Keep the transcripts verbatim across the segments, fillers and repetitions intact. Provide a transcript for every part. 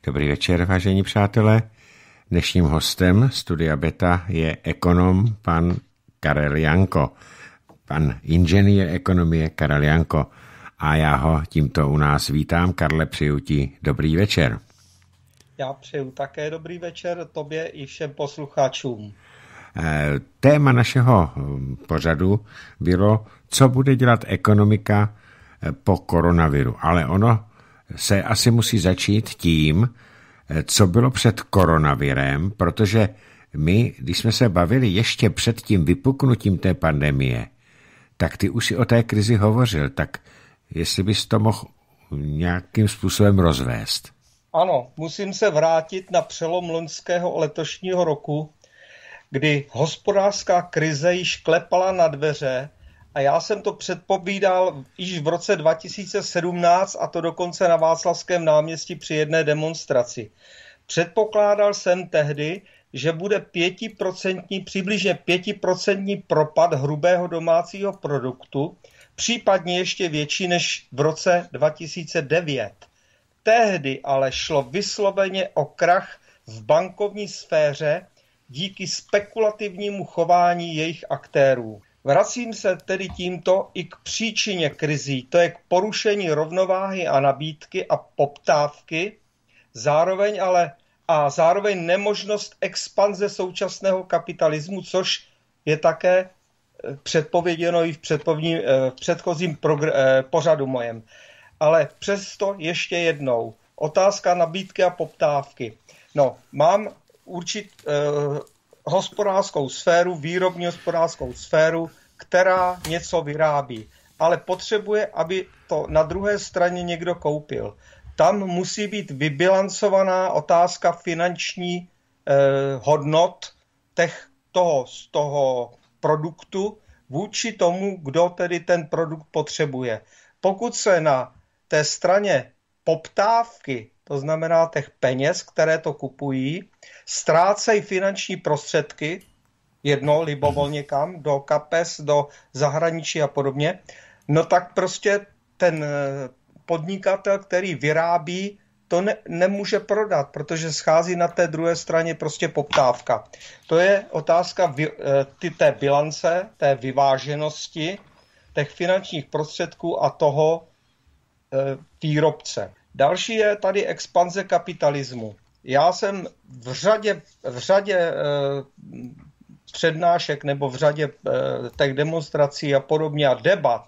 Dobrý večer, vážení přátelé. Dnešním hostem Studia Beta je ekonom pan Karel Janko. Pan inženýr ekonomie Karel Janko. A já ho tímto u nás vítám. Karle, přeju ti dobrý večer. Já přeju také dobrý večer tobě i všem posluchačům. Téma našeho pořadu bylo, co bude dělat ekonomika po koronaviru. Ale ono se asi musí začít tím, co bylo před koronavirem, protože my, když jsme se bavili ještě před tím vypuknutím té pandemie, tak ty už si o té krizi hovořil, tak jestli bys to mohl nějakým způsobem rozvést. Ano, musím se vrátit na přelom loňského a letošního roku, kdy hospodářská krize již klepala na dveře a já jsem to předpovídal již v roce dva tisíce sedmnáct, a to dokonce na Václavském náměstí při jedné demonstraci. Předpokládal jsem tehdy, že bude pětiprocentní, přibližně pětiprocentní propad hrubého domácího produktu, případně ještě větší než v roce dva tisíce devět. Tehdy ale šlo vysloveně o krach v bankovní sféře díky spekulativnímu chování jejich aktérů. Vracím se tedy tímto i k příčině krizí, to je k porušení rovnováhy a nabídky a poptávky, zároveň ale a zároveň nemožnost expanze současného kapitalismu, což je také předpověděno i v, v předchozím progr- pořadu mojem. Ale přesto ještě jednou. Otázka nabídky a poptávky. No, mám určit eh, hospodářskou sféru, výrobní hospodářskou sféru, která něco vyrábí, ale potřebuje, aby to na druhé straně někdo koupil. Tam musí být vybilancovaná otázka finanční eh, hodnot těch, toho, z toho produktu vůči tomu, kdo tedy ten produkt potřebuje. Pokud se na té straně poptávky, to znamená těch peněz, které to kupují, ztrácejí finanční prostředky, jedno libovolně kam, do kapes, do zahraničí a podobně, no tak prostě ten podnikatel, který vyrábí, to ne, nemůže prodat, protože schází na té druhé straně prostě poptávka. To je otázka ty, té bilance, té vyváženosti těch finančních prostředků a toho e, výrobce. Další je tady expanze kapitalismu. Já jsem v řadě, v řadě e, přednášek nebo v řadě e, těch demonstrací a podobně a debat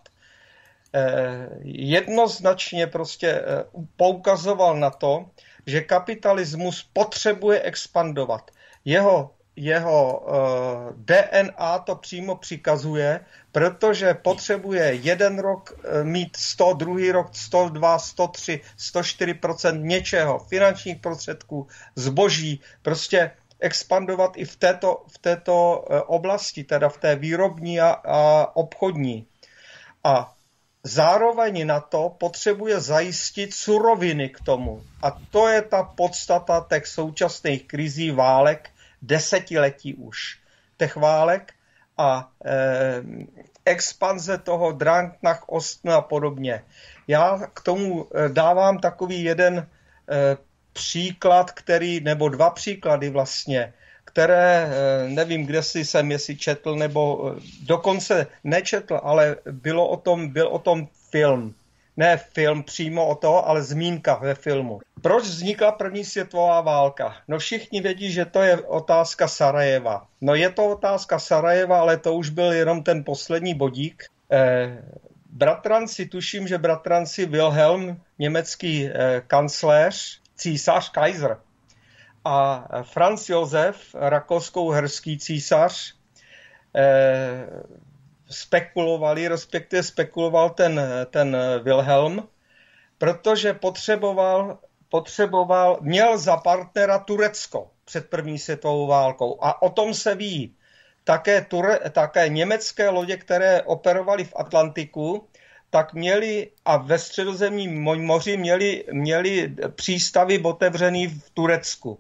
jednoznačně prostě poukazoval na to, že kapitalismus potřebuje expandovat. Jeho, jeho D N A to přímo přikazuje, protože potřebuje jeden rok mít sto, druhý rok sto dva, sto tři, sto čtyři procent něčeho, finančních prostředků, zboží, prostě expandovat i v této, v této oblasti, teda v té výrobní a, a obchodní. A zároveň na to potřebuje zajistit suroviny k tomu. A to je ta podstata těch současných krizí válek, desetiletí už. Těch válek a eh, expanze toho Drang nach Osten a podobně. Já k tomu dávám takový jeden eh, příklad, který, nebo dva příklady vlastně, které nevím, kde si jsem, jestli četl, nebo dokonce nečetl, ale bylo o tom, byl o tom film. Ne film přímo o to, ale zmínka ve filmu. Proč vznikla první světová válka? No všichni vědí, že to je otázka Sarajeva. No je to otázka Sarajeva, ale to už byl jenom ten poslední bodík. Eh, bratranci, tuším, že bratranci Wilhelm, německý eh, kancléř, císař, Kaiser, a Franz Josef, rakousko-uherský císař, eh, spekulovali, respektive spekuloval ten, ten Wilhelm, protože potřeboval, potřeboval, měl za partnera Turecko před první světovou válkou. A o tom se ví. Také, ture, také německé lodě, které operovaly v Atlantiku, tak měli a ve Středozemním moři měli, měli přístavy otevřený v Turecku.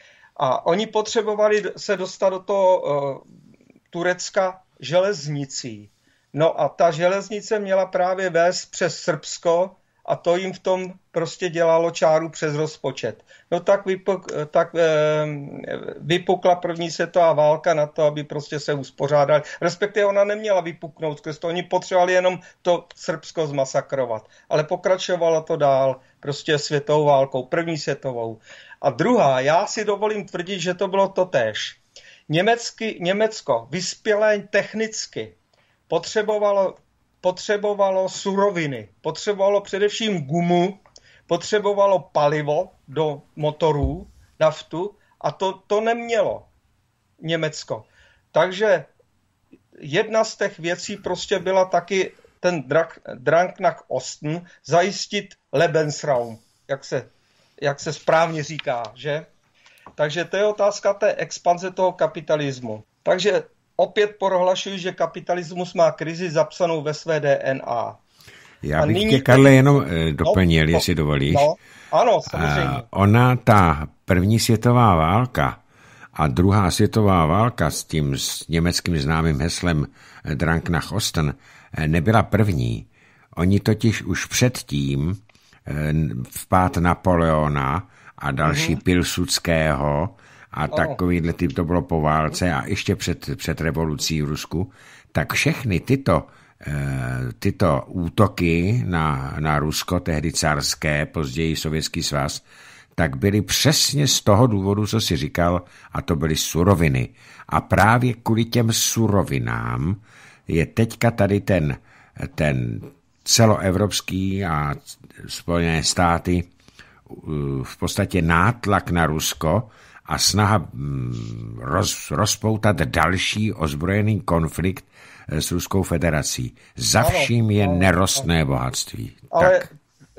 A oni potřebovali se dostat do toho uh, Turecka železnicí. No a ta železnice měla právě vést přes Srbsko a to jim v tom prostě dělalo čáru přes rozpočet. No tak, vypuk, tak e, vypukla první světová válka na to, aby prostě se uspořádali. Respektive ona neměla vypuknout skrz to, oni potřebovali jenom to Srbsko zmasakrovat. Ale pokračovalo to dál, prostě světovou válkou, první světovou. A druhá, já si dovolím tvrdit, že to bylo totéž. Německy, Německo, vyspělé technicky, potřebovalo potřebovalo suroviny, potřebovalo především gumu, potřebovalo palivo do motorů, naftu a to, to nemělo Německo. Takže jedna z těch věcí prostě byla taky ten Drang nach Osten, zajistit Lebensraum, jak se, jak se správně říká, že? Takže to je otázka té expanze toho kapitalismu. Takže opět prohlašuji, že kapitalismus má krizi zapsanou ve své D N A. Já bych tě, Karle, jenom doplnil, no, jestli dovolíš. No, ano, samozřejmě. A ona, ta první světová válka a druhá světová válka s tím s německým známým heslem Drang nach Osten nebyla první. Oni totiž už předtím vpád Napoleona a další mm-hmm. Pilsudského a takovýhle typ, to bylo po válce a ještě před, před revolucí v Rusku, tak všechny tyto, tyto útoky na, na Rusko, tehdy carské, později Sovětský svaz, tak byly přesně z toho důvodu, co si říkal, a to byly suroviny. A právě kvůli těm surovinám je teďka tady ten, ten celoevropský a Spojené státy v podstatě nátlak na Rusko a snaha roz, rozpoutat další ozbrojený konflikt s Ruskou federací. Za vším je nerostné bohatství. Ale tak.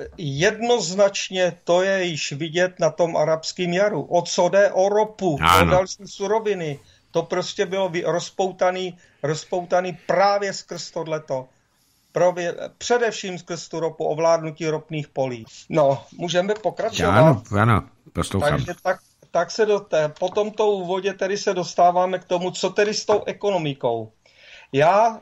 Jednoznačně to je již vidět na tom arabském jaru. O co jde? O ropu, ano. O další suroviny. To prostě bylo rozpoutaný, rozpoutaný právě skrz tohleto. Právě, především skrz tu ropu, ovládnutí ropných polí. No, můžeme pokračovat? Ano, ano, poslouchám. Takže tak, tak se do té, po tomto úvodě tedy se dostáváme k tomu, co tedy s tou ekonomikou. Já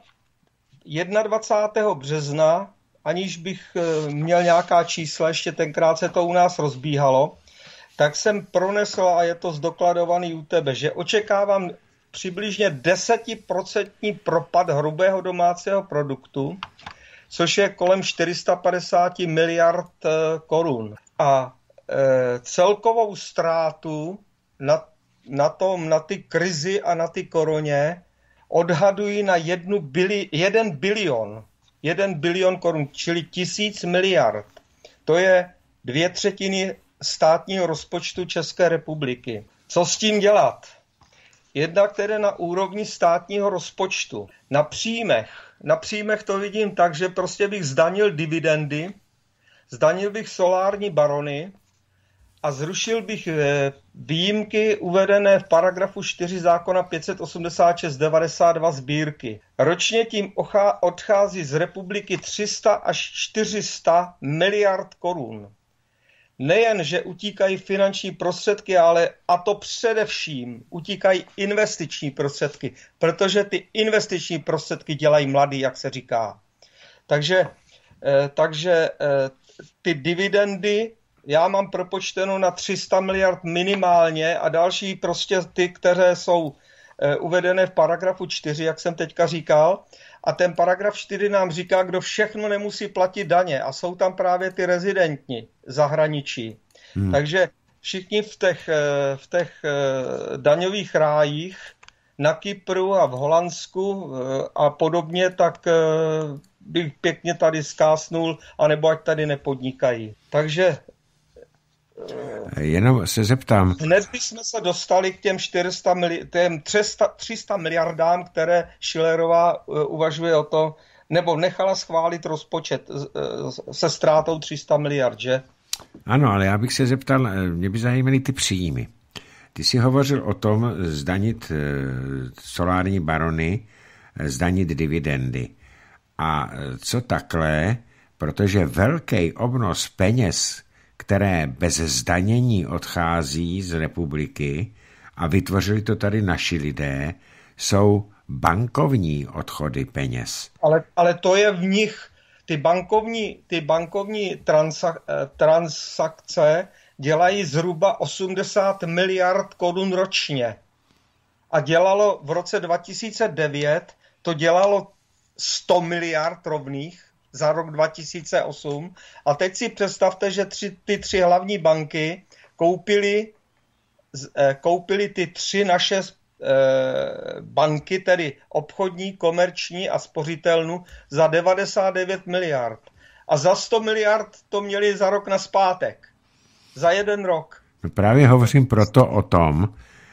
dvacátého prvního března, aniž bych měl nějaká čísla, ještě tenkrát se to u nás rozbíhalo, tak jsem pronesl, a je to zdokladovaný u tebe, že očekávám přibližně desetiprocentní propad hrubého domácího produktu, což je kolem čtyři sta padesát miliard korun. A e, celkovou ztrátu na, na, tom, na ty krizi a na ty koroně odhadují na jednu bili, jeden bilion. Jeden bilion korun, čili tisíc miliard. To je dvě třetiny státního rozpočtu České republiky. Co s tím dělat? Jednak tedy na úrovni státního rozpočtu. Na příjmech. Na příjmech to vidím tak, že prostě bych zdanil dividendy, zdanil bych solární barony a zrušil bych výjimky uvedené v paragrafu čtyři zákona pět set osmdesát šest devadesát dva sbírky. Ročně tím odchází z republiky tři sta až čtyři sta miliard korun. Nejen, že utíkají finanční prostředky, ale a to především utíkají investiční prostředky, protože ty investiční prostředky dělají mladý, jak se říká. Takže, eh, takže eh, ty dividendy já mám propočteno na tři sta miliard minimálně a další prostě ty, které jsou eh, uvedené v paragrafu čtyři, jak jsem teďka říkal. A ten paragraf čtyři nám říká, kdo všechno nemusí platit daně. A jsou tam právě ty rezidentní zahraničí. Hmm. Takže všichni v těch, v těch daňových rájích na Kypru a v Holandsku a podobně, tak bych pěkně tady zkásnul, anebo ať tady nepodnikají. Takže jenom se zeptám. Hned bychom se dostali k těm, čtyři sta mili- těm tři sta miliardám, které Schillerová uvažuje o to, nebo nechala schválit rozpočet se ztrátou tři sta miliard, že? Ano, ale já bych se zeptal, mě by zajímaly ty příjmy. Ty jsi hovořil o tom zdanit solární barony, zdanit dividendy. A co takhle, protože velký obnos peněz, které bez zdanění odchází z republiky a vytvořili to tady naši lidé, jsou bankovní odchody peněz. Ale, ale to je v nich, ty bankovní, ty bankovní transak, transakce dělají zhruba osmdesát miliard korun ročně. A dělalo v roce dva tisíce devět, to dělalo sto miliard rovných za rok dva tisíce osm. A teď si představte, že tři, ty tři hlavní banky koupily, koupily ty tři naše banky, tedy obchodní, komerční a spořitelnu, za devadesát devět miliard. A za sto miliard to měli za rok nazpátek. Za jeden rok. No právě hovořím proto o tom,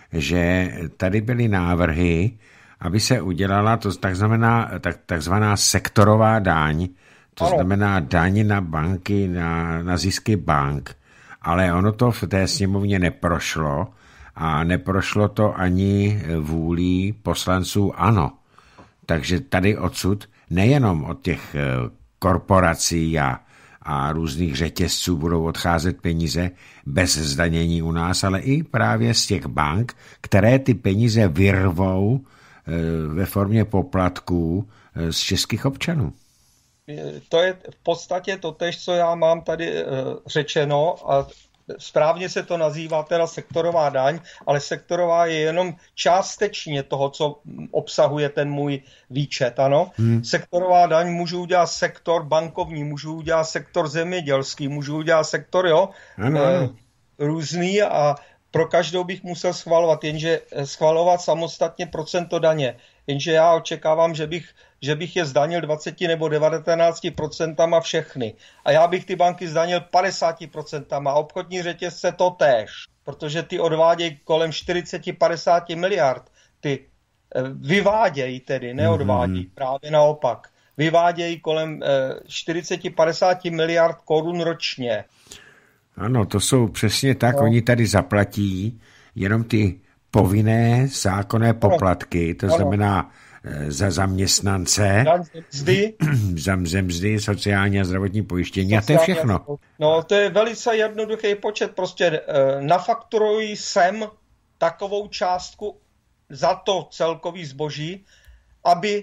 že tady byly návrhy, aby se udělala to takzvaná, tak, takzvaná sektorová daň, to ano. znamená daň na banky, na, na zisky bank. Ale ono to v té sněmovně neprošlo a neprošlo to ani vůlí poslanců ANO. Takže tady odsud nejenom od těch korporací a, a různých řetězců budou odcházet peníze bez zdanění u nás, ale i právě z těch bank, které ty peníze vyrvou ve formě poplatků z českých občanů. To je v podstatě totéž, co já mám tady řečeno, a správně se to nazývá teda sektorová daň, ale sektorová je jenom částečně toho, co obsahuje ten můj výčet. Ano? Hmm. Sektorová daň můžu udělat sektor bankovní, můžu udělat sektor zemědělský, můžu udělat sektor jo, ano. E, různý a pro každou bych musel schvalovat, jenže schvalovat samostatně procento daně. Jenže já očekávám, že bych, že bych je zdanil dvacet nebo devatenáct procent všechny. A já bych ty banky zdanil padesát procent a obchodní řetězce to též. Protože ty odvádějí kolem čtyřicet až padesát miliard. Ty vyvádějí tedy, neodvádějí, mm-hmm. právě naopak. Vyvádějí kolem čtyřicet až padesát miliard korun ročně. Ano, to jsou přesně tak, no. Oni tady zaplatí jenom ty povinné zákonné poplatky, to ano. znamená za zaměstnance, mzdy, za mzdy, sociální a zdravotní pojištění a to je všechno. No, to je velice jednoduchý počet, prostě nafakturují sem takovou částku za to celkový zboží, aby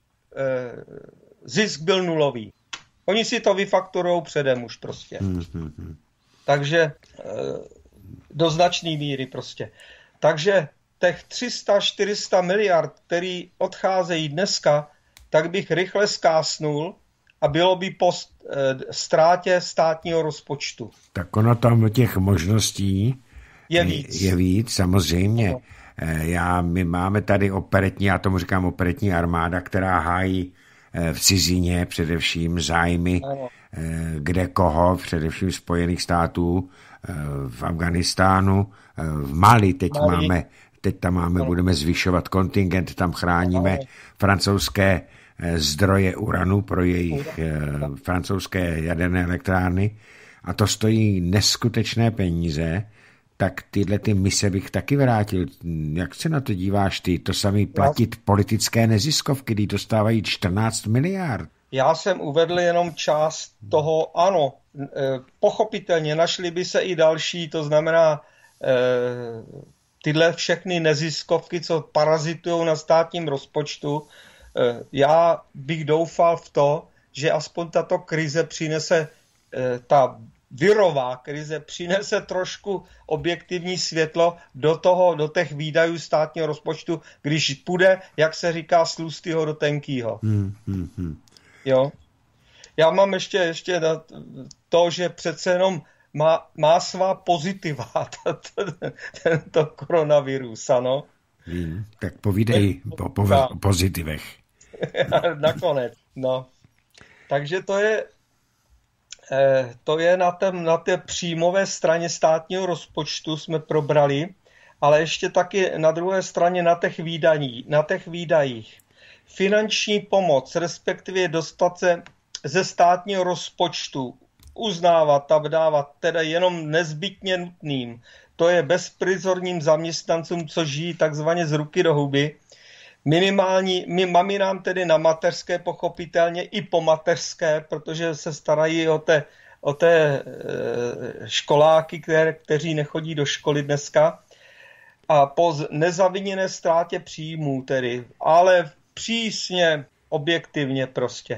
zisk byl nulový. Oni si to vyfakturujou předem už prostě. Mm-hmm. Takže do značné míry prostě. Takže těch tři sta čtyři sta miliard, který odcházejí dneska, tak bych rychle zkásnul a bylo by po ztrátě státního rozpočtu. Tak ono tam těch možností je víc. Je víc, samozřejmě. No. Já, my máme tady operetní, já tomu říkám operetní armáda, která hájí v cizině především zájmy ano. kde koho, především Spojených států, v Afghánistánu, v Mali teď Mali. máme, teď tam máme, no. budeme zvyšovat kontingent, tam chráníme no. francouzské zdroje uranu pro jejich no. francouzské jaderné elektrárny a to stojí neskutečné peníze, tak tyhle ty mise bych taky vrátil. Jak se na to díváš ty? To samý platit politické neziskovky, kdy dostávají čtrnáct miliard. Já jsem uvedl jenom část toho, ano, pochopitelně našly by se i další, to znamená tyhle všechny neziskovky, co parazitují na státním rozpočtu. Já bych doufal v to, že aspoň tato krize přinese, ta virová krize přinese trošku objektivní světlo do toho, do těch výdajů státního rozpočtu, když půjde, jak se říká, z tlustýho do tenkýho. Hmm, hmm, hmm. Jo. Já mám ještě, ještě to, že přece jenom má, má svá pozitiva tento koronavirus, ano. Hmm, tak povídej o po, po, pozitivech. Nakonec, no. Takže to je to je na, tém, na té příjmové straně státního rozpočtu jsme probrali, ale ještě taky na druhé straně na těch výdaní, na těch výdajích. Finanční pomoc, respektive dostat se ze státního rozpočtu, uznávat a dávat teda jenom nezbytně nutným, to je bezprizorním zaměstnancům, co žijí takzvaně z ruky do huby, minimální, my maminám tedy na mateřské pochopitelně i po mateřské, protože se starají o té, o té e, školáky, které, kteří nechodí do školy dneska. A po nezaviněné ztrátě příjmů tedy, ale přísně, objektivně prostě.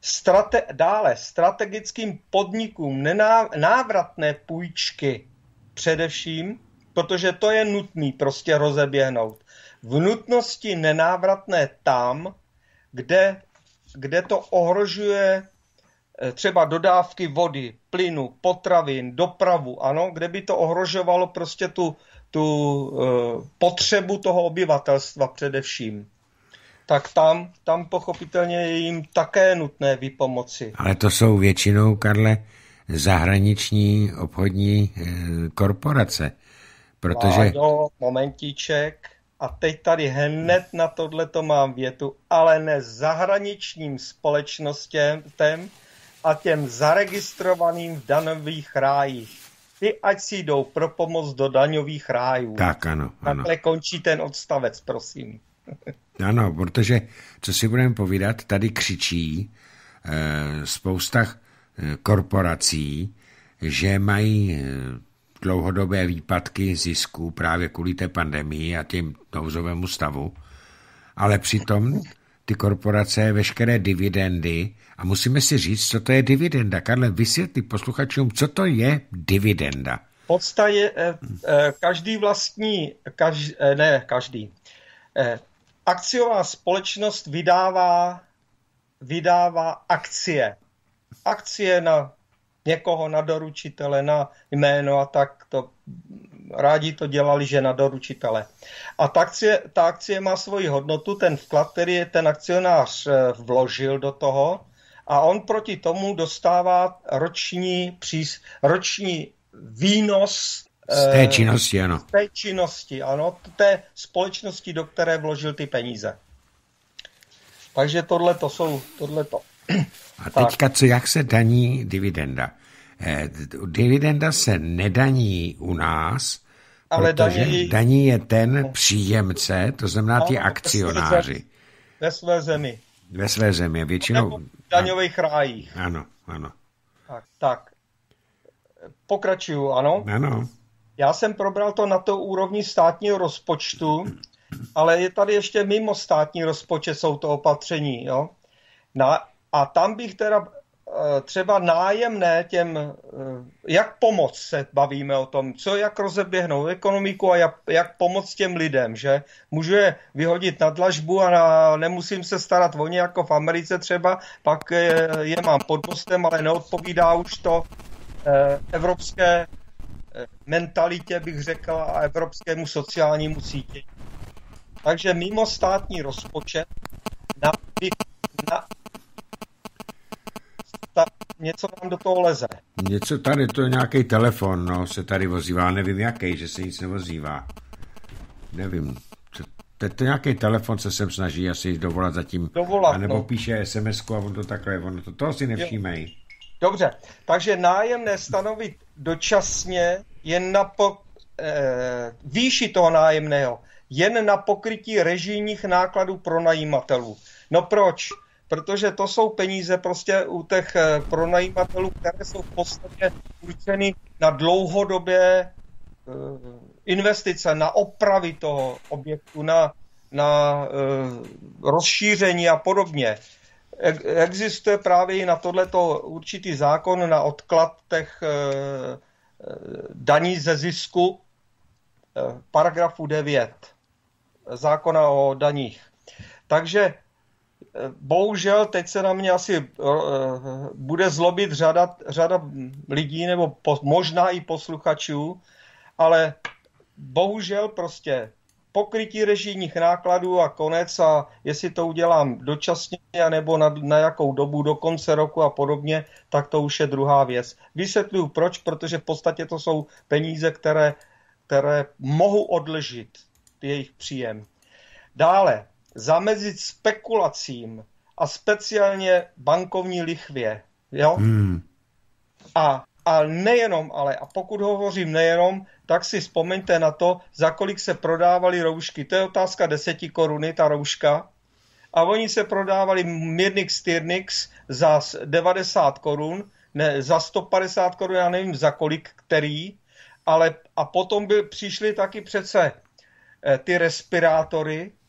Strate, dále strategickým podnikům nená, návratné půjčky především, protože to je nutný prostě rozeběhnout. V nutnosti nenávratné tam, kde, kde to ohrožuje třeba dodávky vody, plynu, potravin, dopravu, ano, kde by to ohrožovalo prostě tu, tu uh, potřebu toho obyvatelstva především. Tak tam, tam pochopitelně je jim také nutné vypomoci. Ale to jsou většinou, Karle, zahraniční obchodní e, korporace, protože... A jo, momentíček. A teď tady hned na tohleto mám větu, ale ne zahraničním společnostem a těm zaregistrovaným v daňových rájích. Ty ať si jdou pro pomoc do daňových rájů. Tak, ano. ano. Takhle končí ten odstavec, prosím. Ano, protože, co si budeme povídat, tady křičí e, spousta e, korporací, že mají e, dlouhodobé výpadky zisků právě kvůli té pandemii a tím nouzovému stavu, ale přitom ty korporace veškeré dividendy, a musíme si říct, co to je dividenda. Karle, vysvětli posluchačům, co to je dividenda. V podstatě eh, eh, každý vlastní, kaž, eh, ne každý, eh, akciová společnost vydává, vydává akcie. Akcie na někoho, na doručitele, na jméno a tak to rádi to dělali, že na doručitele. A ta akcie, ta akcie má svoji hodnotu, ten vklad, který ten akcionář vložil do toho a on proti tomu dostává roční, přís, roční výnos z té činnosti, ano. Z té činnosti, ano, té společnosti, do které vložil ty peníze. Takže tohle to jsou, tohle to. A teďka, co, jak se daní dividenda? Eh, dividenda se nedaní u nás, ale protože daní, daní je ten příjemce, to znamená ty akcionáři. Ve své zemi. Ve své zemi, většinou. Nebo v daňových rájích. Ano, ano. Tak, tak. Pokračuju, ano. Ano. Já jsem probral to na to úrovni státního rozpočtu, ale je tady ještě mimo státní rozpočet jsou to opatření, jo. Na, a tam bych teda třeba nájemné těm, jak pomoct se bavíme o tom, co jak rozeběhnout ekonomiku a jak, jak pomoct těm lidem, že můžu je vyhodit na dlažbu a na, nemusím se starat o ně jako v Americe třeba, pak je, je mám pod mostem, ale neodpovídá už to eh, evropské eh, mentalitě, bych řekla, a evropskému sociálnímu cítění. Takže mimo státní rozpočet na, na ta, něco nám do toho leze. Něco tady, to je nějaký telefon, no, se tady ozývá, nevím jaký, že se nic neozývá. Nevím. To je nějaký telefon, se sem snaží asi dovolat zatím. Dovolat, a nebo no. Píše es em esku a on to takhle, on to, toho si nevšímej. Dobře, takže nájemné stanovit dočasně jen na po, eh, výši toho nájemného, jen na pokrytí režijních nákladů pronajímatelů. No proč? Protože to jsou peníze prostě u těch pronajímatelů, které jsou v podstatě určeny na dlouhodobé investice, na opravy toho objektu, na, na rozšíření a podobně. Existuje právě i na tohleto určitý zákon na odklad těch daní ze zisku, paragrafu devět zákona o daních. Takže bohužel teď se na mě asi uh, bude zlobit řada, řada lidí nebo po, možná i posluchačů, ale bohužel prostě pokrytí režijních nákladů a konec a jestli to udělám dočasně nebo na, na jakou dobu do konce roku a podobně, tak to už je druhá věc. Vysvětluju proč, protože v podstatě to jsou peníze, které, které mohu odložit, jejich příjem. Dále zamezit spekulacím a speciálně bankovní lichvě. Jo? Hmm. A, a nejenom, ale a pokud hovořím nejenom, tak si vzpomeňte na to, za kolik se prodávaly roušky. To je otázka deseti koruny, ta rouška. A oni se prodávali Myrnix Tyrnix za devadesát korun, ne, za sto padesát korun, já nevím za kolik který, ale a potom by přišly taky přece ty respirátory,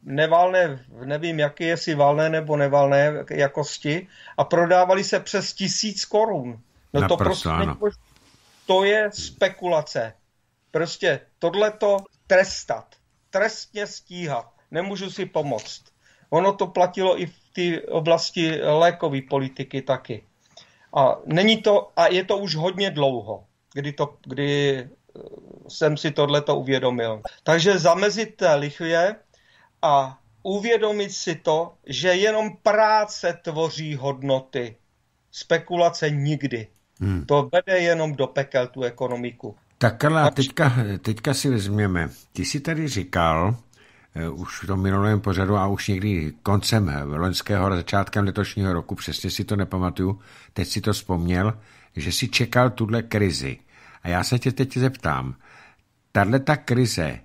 nevalné, nevím, jaký jestli valné nebo nevalné jakosti a prodávali se přes tisíc korun. No to prostě nemož... to je spekulace. Prostě tohleto trestat, trestně stíhat, nemůžu si pomoct. Ono to platilo i v té oblasti lékové politiky taky. A není to, a je to už hodně dlouho, kdy, to, kdy jsem si tohleto uvědomil. Takže zamezit té lichvě a uvědomit si to, že jenom práce tvoří hodnoty. Spekulace nikdy. Hmm. To vede jenom do pekel tu ekonomiku. Tak Karla, teďka, teďka si vezměme. Ty jsi tady říkal, už v tom minulém pořadu a už někdy koncem loňského, začátkem letošního roku, přesně si to nepamatuju, teď si to vzpomněl, že si čekal tuhle krizi. A já se tě teď zeptám, tato krize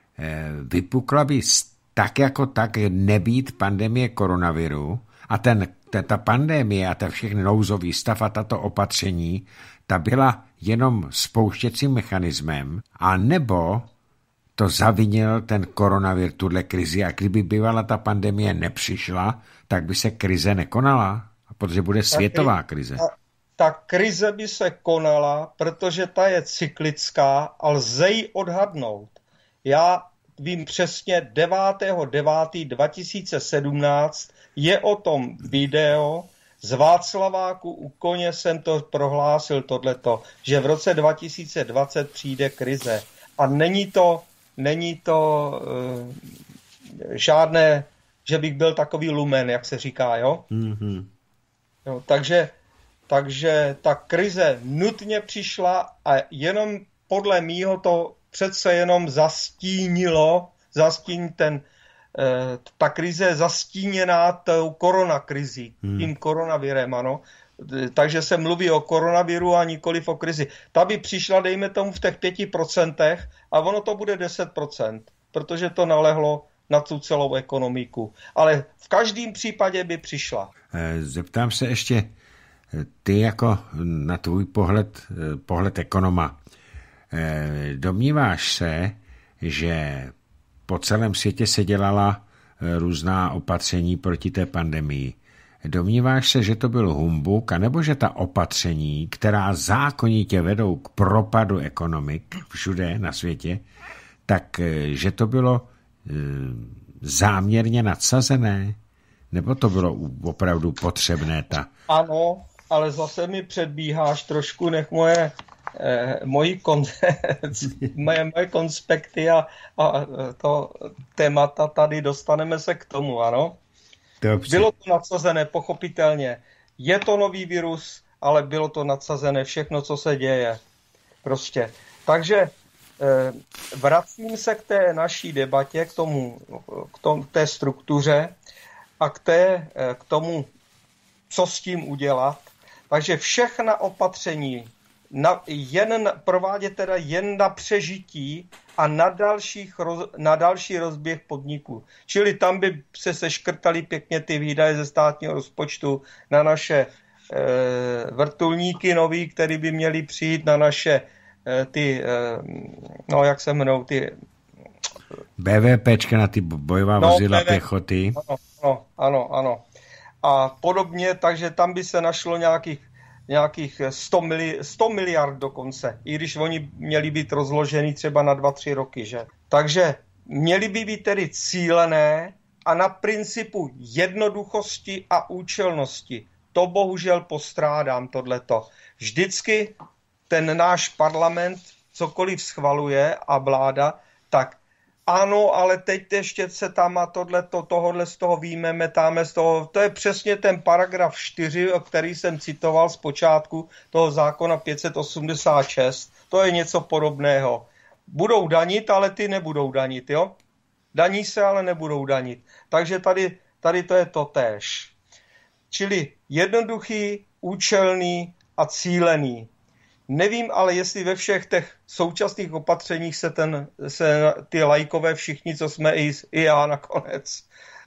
vypukla by tak jako tak nebýt pandemie koronaviru a ten, ta pandemie a ta všechny nouzový stav a tato opatření, ta byla jenom spouštěcím mechanismem, a nebo to zavinil ten koronavir tuhle krizi a kdyby bývala ta pandemie nepřišla, tak by se krize nekonala, protože bude světová krize. Ta, ta krize by se konala, protože ta je cyklická a lze ji odhadnout. Já vím přesně, devátého devátého dva tisíce sedmnáct je o tom video, z Václaváku u koně jsem to prohlásil tohleto, že v roce dva tisíce dvacet přijde krize. A není to, není to uh, žádné, že bych byl takový lumen, jak se říká, jo? Mm-hmm. jo takže, takže ta krize nutně přišla a jenom podle mýho to přece jenom zastínilo, zastín ten ta krize je zastíněná tou koronakrizí, hmm. tím koronavirem, ano. Takže se mluví o koronaviru a nikoliv o krizi. Ta by přišla, dejme tomu, v těch pěti procentech a ono to bude deset procent, protože to nalehlo na tu celou ekonomiku. Ale v každém případě by přišla. Zeptám se ještě, ty jako na tvůj pohled, pohled ekonoma, domníváš se, že po celém světě se dělala různá opatření proti té pandemii. Domníváš se, že to byl humbuk, anebo že ta opatření, která zákonitě vedou k propadu ekonomik všude na světě, tak že to bylo záměrně nadsazené? Nebo to bylo opravdu potřebné? Ta... Ano, ale zase mi předbíháš trošku, nech moje Eh, moji, kon, moje, moje konspekty a, a to témata tady, dostaneme se k tomu, ano. Dobře. Bylo to nadsazené, pochopitelně. Je to nový virus, ale bylo to nadsazené všechno, co se děje. Prostě. Takže eh, vracím se k té naší debatě, k tomu, k tomu, k té struktuře a k, té, k tomu, co s tím udělat. Takže všechna opatření Na, jen provádět teda jen na přežití a na, dalších roz, na další rozběh podniků. Čili tam by se seškrtaly pěkně ty výdaje ze státního rozpočtu na naše e, vrtulníky nový, které by měly přijít, na naše e, ty, e, no jak se jmenou, ty... BVPčka na ty bojová no, vozidla B V, pěchoty. Ano, ano, ano, ano. A podobně, takže tam by se našlo nějakých nějakých sto miliard dokonce, i když oni měli být rozloženi třeba na dva, tři roky, že? Takže měly by být tedy cílené a na principu jednoduchosti a účelnosti. To bohužel postrádám, tohleto. Vždycky ten náš parlament cokoliv schvaluje a vláda, tak ano, ale teď ještě se tam a tohleto, tohodle z toho výjmeme, táme z toho, to je přesně ten paragraf čtyři, o který jsem citoval z počátku toho zákona pět set osmdesát šest, to je něco podobného. Budou danit, ale ty nebudou danit, jo? Daní se, ale nebudou danit. Takže tady, tady to je totéž. Čili jednoduchý, účelný a cílený. Nevím, ale jestli ve všech těch současných opatřeních se, ten, se ty lajkové všichni, co jsme i, i já nakonec,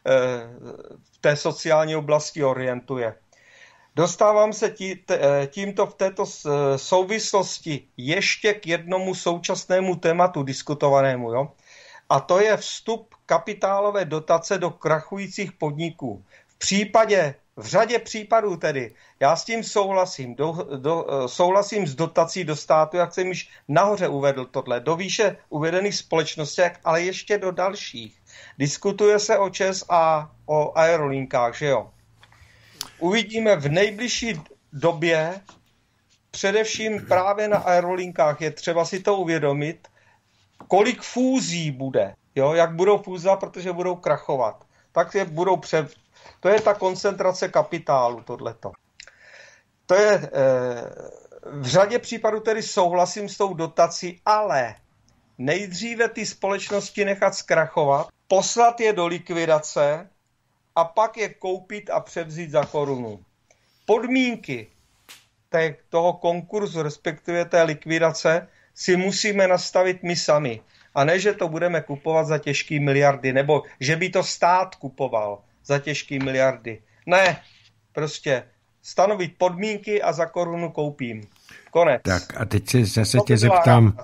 v té sociální oblasti orientuje. Dostávám se tí, tímto v této souvislosti ještě k jednomu současnému tématu diskutovanému. Jo? A to je vstup kapitálové dotace do krachujících podniků. V případě, v řadě případů tedy, já s tím souhlasím, do, do, souhlasím s dotací do státu, jak jsem již nahoře uvedl tohle, do výše uvedených společností, ale ještě do dalších. Diskutuje se o ČEZ a o aerolinkách, že jo? Uvidíme v nejbližší době, především právě na aerolinkách, je třeba si to uvědomit, kolik fúzí bude, jo? Jak budou fúzovat, protože budou krachovat. Tak je budou pře... To je ta koncentrace kapitálu, tohleto. To je, e, v řadě případů tedy souhlasím s tou dotací, ale nejdříve ty společnosti nechat zkrachovat, poslat je do likvidace a pak je koupit a převzít za korunu. Podmínky té, toho konkurzu, respektive té likvidace, si musíme nastavit my sami. A ne, že to budeme kupovat za těžké miliardy, nebo že by to stát kupoval za těžké miliardy. Ne, prostě stanovit podmínky a za korunu koupím. Konec. Tak a teď se zase tě zeptám,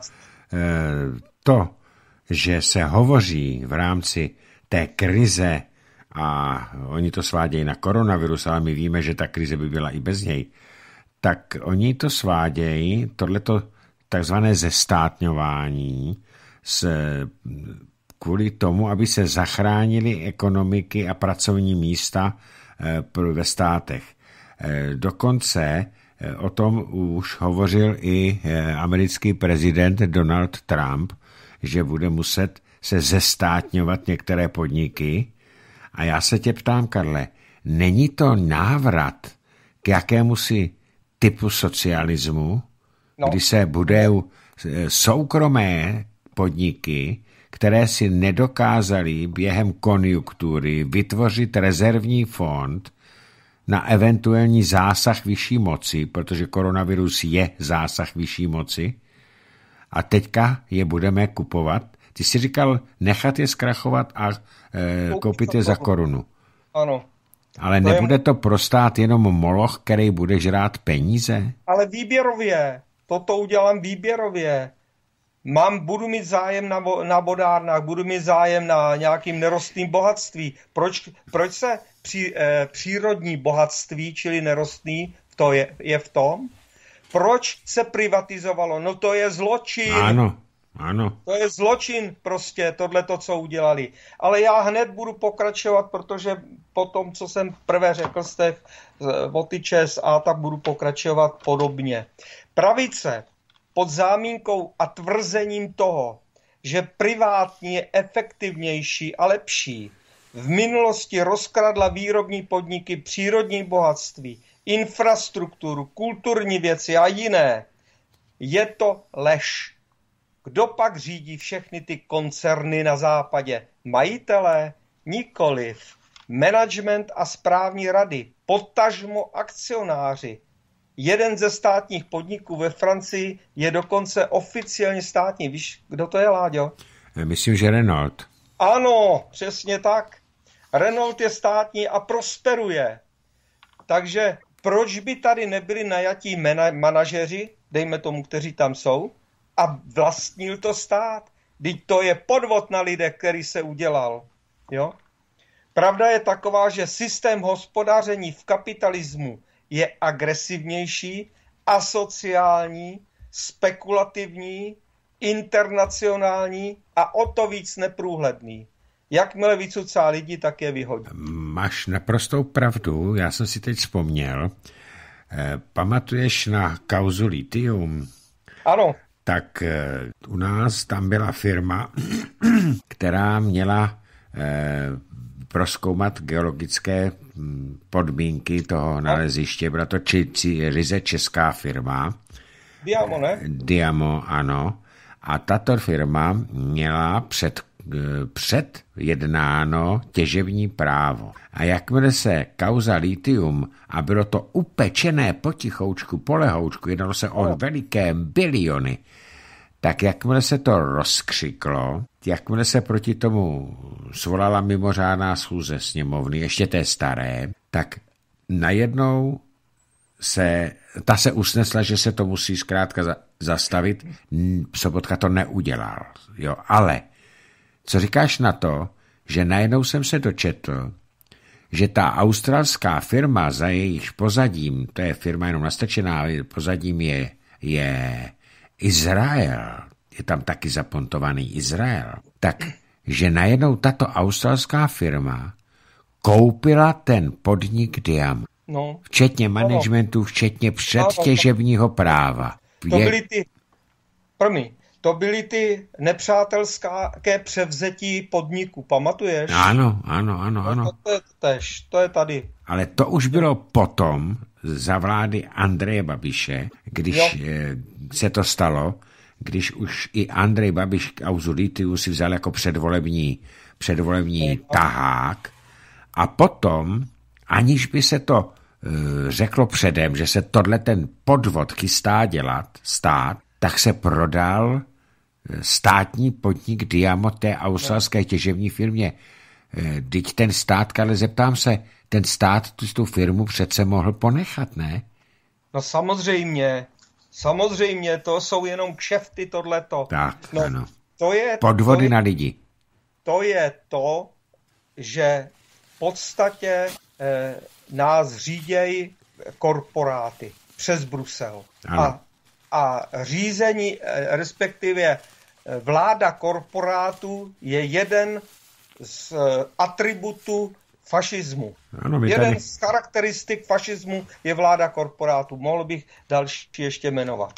to, že se hovoří v rámci té krize a oni to svádějí na koronavirus, ale my víme, že ta krize by byla i bez něj, tak oni to svádějí, tohleto takzvané zestátňování, s, kvůli tomu, aby se zachránily ekonomiky a pracovní místa ve státech. Dokonce o tom už hovořil i americký prezident Donald Trump, že bude muset se zestátňovat některé podniky. A já se tě ptám, Karle, není to návrat k jakémusi typu socialismu, no, kdy se budou soukromé podniky, které si nedokázaly během konjunktury vytvořit rezervní fond na eventuální zásah vyšší moci, protože koronavirus je zásah vyšší moci, a teďka je budeme kupovat. Ty jsi říkal nechat je zkrachovat a e, koupit je za korunu. Ano. Ale nebude to pro stát jenom moloch, který bude žrát peníze? Ale výběrově. Toto udělám výběrově. Mám, budu mít zájem na, na vodárnách, budu mít zájem na nějakým nerostným bohatství. Proč, proč se při, eh, přírodní bohatství, čili nerostný, to je, je v tom? Proč se privatizovalo? No to je zločin. Ano, ano. To je zločin prostě, tohleto, co udělali. Ale já hned budu pokračovat, protože po tom, co jsem prvé řekl z těch o ty ČSA, tak budu pokračovat podobně. Pravice pod zámínkou a tvrzením toho, že privátní je efektivnější a lepší, v minulosti rozkradla výrobní podniky, přírodní bohatství, infrastrukturu, kulturní věci a jiné. Je to lež. Kdo pak řídí všechny ty koncerny na západě? Majitelé? Nikoliv. Management a správní rady, potažmo akcionáři. Jeden ze státních podniků ve Francii je dokonce oficiálně státní. Víš, kdo to je, Láďo? Myslím, že Renault. Ano, přesně tak. Renault je státní a prosperuje. Takže proč by tady nebyli najatí manažeři, dejme tomu, kteří tam jsou, a vlastnil to stát? Vždyť to je podvod na lidech, který se udělal. Jo? Pravda je taková, že systém hospodaření v kapitalismu je agresivnější, asociální, spekulativní, internacionální a o to víc neprůhledný. Jakmile vycucá lidi, tak je vyhodí. Máš naprostou pravdu, já jsem si teď vzpomněl. Eh, pamatuješ na kauzu Lithium? Ano. Tak eh, u nás tam byla firma, která měla eh, prozkoumat geologické podmínky toho naleziště. Byla to či, či, ryze česká firma. Diamo, ne? Diamo, ano. A tato firma měla před, předjednáno těžební právo. A jakmile se kauza Lithium a bylo to upečené potichoučku, polehoučku, jednalo se o veliké biliony, tak jakmile se to rozkřiklo, jakmile se proti tomu svolala mimořádná schůze sněmovny, ještě té staré, tak najednou se, ta se usnesla, že se to musí zkrátka zastavit. Sobotka to neudělal. Jo, ale Co říkáš na to, že najednou jsem se dočetl, že ta australská firma, za jejíž pozadím, to je firma jenom nastrčená, pozadím je, je Izrael, je tam taky zapontovaný Izrael, tak, že najednou tato australská firma koupila ten podnik Diam. No. Včetně managementu, včetně předtěžebního práva. To byly ty, promiň, to byly ty nepřátelské převzetí podniku, pamatuješ? Ano, ano, ano, ano. No, to, je tež, to je tady. Ale to už bylo potom za vlády Andreje Babiše, když jo. se to stalo, když už i Andrej Babiš kauzu Lithium si vzal jako předvolební, předvolební tahák a potom, aniž by se to uh, řeklo předem, že se tohle ten podvod chystá dělat, stát, tak se prodal státní podnik Diamo té australské těžební firmě. Vždyť ten stát, ale zeptám se, ten stát tu, tu firmu přece mohl ponechat, ne? No samozřejmě, samozřejmě, to jsou jenom kšefty tohleto. Tak, no, ano. To je, podvody to je, na lidi. To je to, že v podstatě eh, nás řídějí korporáty přes Brusel. Ano. A, a řízení, eh, respektive vláda korporátů je jeden z eh, atributů fašismu. Ano, jeden tady... z charakteristik fašismu je vláda korporátů. Mohl bych další ještě jmenovat.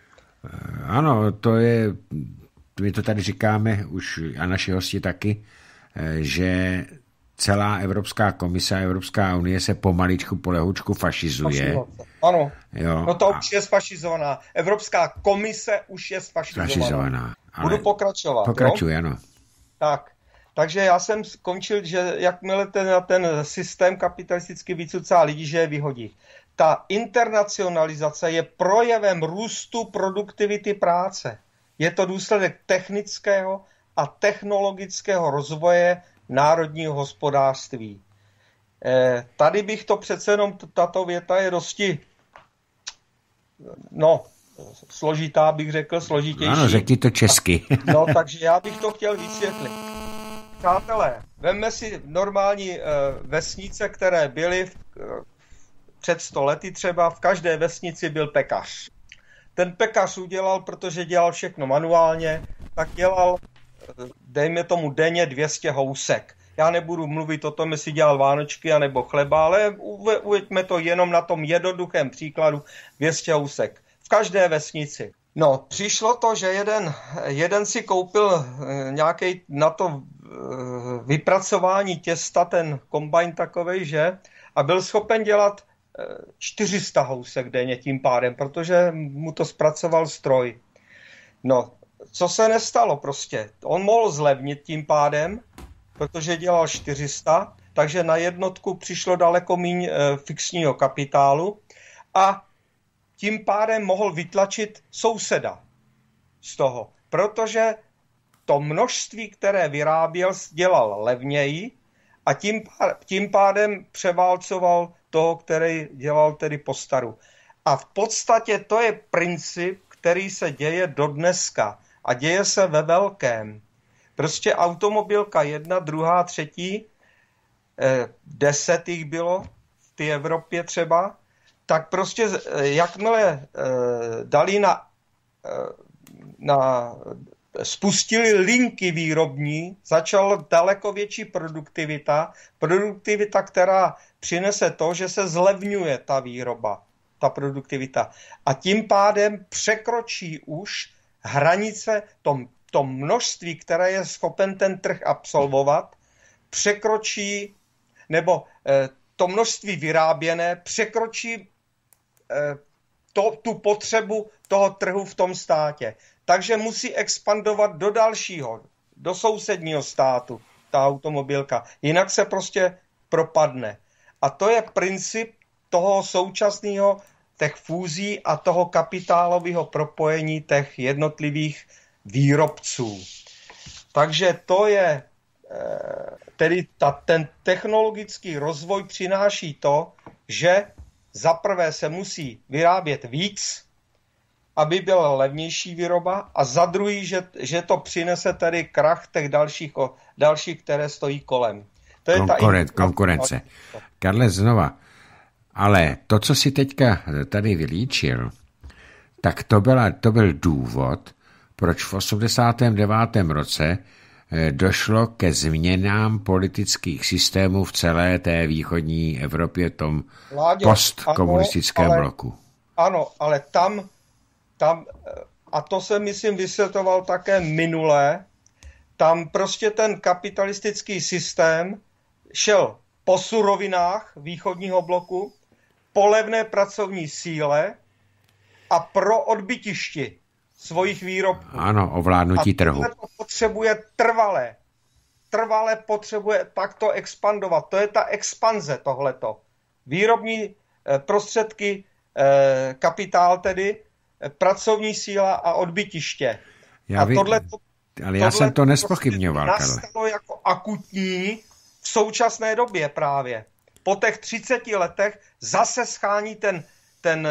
Ano, to je, my to tady říkáme už a naši hosti taky, že celá Evropská komise a Evropská unie se pomaličku, polehučku fašizuje. Ano, jo, no to a... už je sfašizovaná. Evropská komise už je sfašizovaná. Fašizovaná. Budu pokračovat. Pokračuj, ano. Tak, takže já jsem skončil, že jakmile ten, ten systém kapitalisticky vycucá lidi, že je vyhodí. Ta internacionalizace je projevem růstu produktivity práce. Je to důsledek technického a technologického rozvoje národního hospodářství. Eh, tady bych to přece jenom, tato věta je dosti, no, složitá bych řekl, složitější. Ano, řekni to česky. No, takže já bych to chtěl vysvětlit. Přátelé, vemme si normální eh, vesnice, které byly v, eh, před sto lety třeba, v každé vesnici byl pekař. Ten pekař udělal, protože dělal všechno manuálně, tak dělal, dejme tomu denně dvě stě housek. Já nebudu mluvit o tom, jestli dělal vánočky anebo chleba, ale uveďme to jenom na tom jednoduchém příkladu dvě stě housek. V každé vesnici. No, přišlo to, že jeden, jeden si koupil nějaký na to vypracování těsta, ten kombajn takovej, že? A byl schopen dělat čtyři sta housek denně tím pádem, protože mu to zpracoval stroj. No, co se nestalo prostě? On mohl zlevnit tím pádem, protože dělal čtyři sta, takže na jednotku přišlo daleko míň fixního kapitálu a tím pádem mohl vytlačit souseda z toho, protože to množství, které vyráběl, dělal levněji a tím, tím pádem převálcoval toho, který dělal tedy po staru. A v podstatě to je princip, který se děje do dneska a děje se ve velkém. Prostě automobilka jedna, druhá, třetí, eh, deset jich bylo v té Evropě třeba, tak prostě jakmile eh, dali na, eh, na spustili linky výrobní, začala daleko větší produktivita, produktivita, která přinese to, že se zlevňuje ta výroba, ta produktivita. A tím pádem překročí už hranice, to, to množství, které je schopen ten trh absolvovat, překročí, nebo eh, to množství vyráběné překročí eh, to, tu potřebu toho trhu v tom státě. Takže musí expandovat do dalšího, do sousedního státu, ta automobilka. Jinak se prostě propadne. A to je princip toho současného, těch fúzí a toho kapitálového propojení těch jednotlivých výrobců. Takže to je, tedy ta, ten technologický rozvoj přináší to, že zaprvé se musí vyrábět víc aby byla levnější výroba a za druhý, že, že to přinese tedy krach těch dalších, dalších které stojí kolem. To je Konkuren, ta konkurence. Karle, znova, ale to, co si teďka tady vylíčil, tak to, byla, to byl důvod, proč v osmdesátém devátém roce došlo ke změnám politických systémů v celé té východní Evropě, tom Láďo, postkomunistickém ano, bloku. Ano, ale tam, tam, a to jsem, myslím, vysvětloval také minule, tam prostě ten kapitalistický systém šel po surovinách východního bloku, po levné pracovní síle a pro odbytišti svojich výrobků. Ano, ovládnutí trhu. A to potřebuje trvale. Trvale potřebuje takto expandovat. To je ta expanze tohleto. Výrobní prostředky, kapitál tedy, pracovní síla a odbytiště. Já a ví, tohleto, ale já jsem to nespochybňoval, Karle. Nastalo jako akutní v současné době právě. Po těch třiceti letech zase schání ten, ten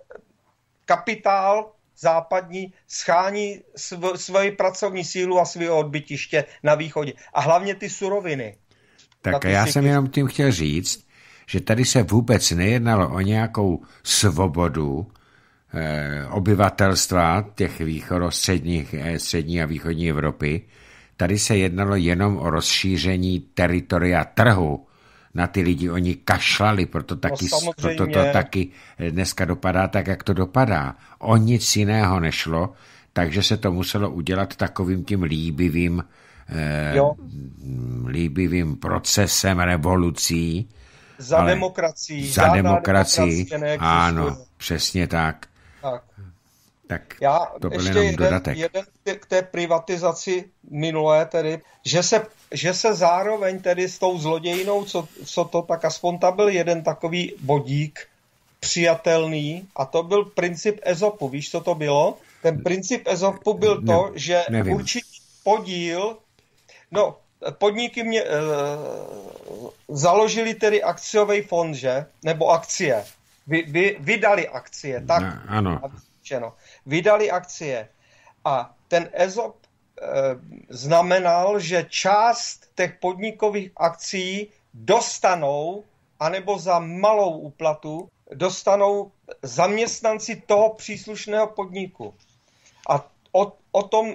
kapitál západní, schání sv- svoji pracovní sílu a své odbytiště na východě. A hlavně ty suroviny. Tak a já jsem jenom tím chtěl říct, že tady se vůbec nejednalo o nějakou svobodu eh, obyvatelstva těch východostředních, eh, střední a východní Evropy. Tady se jednalo jenom o rozšíření teritoria trhu na ty lidi. Oni kašlali, proto, taky, no, proto to taky dneska dopadá tak, jak to dopadá. O nic jiného nešlo, takže se to muselo udělat takovým tím líbivým, eh, líbivým procesem revolucí. Za demokracii. Za demokracii, ano, přesně tak. Tak. Tak já to byl ještě jenom jeden, dodatek. jeden k té privatizaci minulé tedy, že se, že se zároveň tedy s tou zlodějinou, co, co to, tak aspoň tam byl jeden takový bodík přijatelný a to byl princip Ezopu. Víš, co to bylo? Ten princip Ezopu byl ne, to, že nevím. určitý podíl, no podniky mě e, založili tedy akciový fond, že? Nebo akcie. Vy, vy, vydali akcie, tak? No, ano. No, vydali akcie a ten Ezop e, znamenal, že část těch podnikových akcí dostanou, anebo za malou úplatu, dostanou zaměstnanci toho příslušného podniku. A o, o tom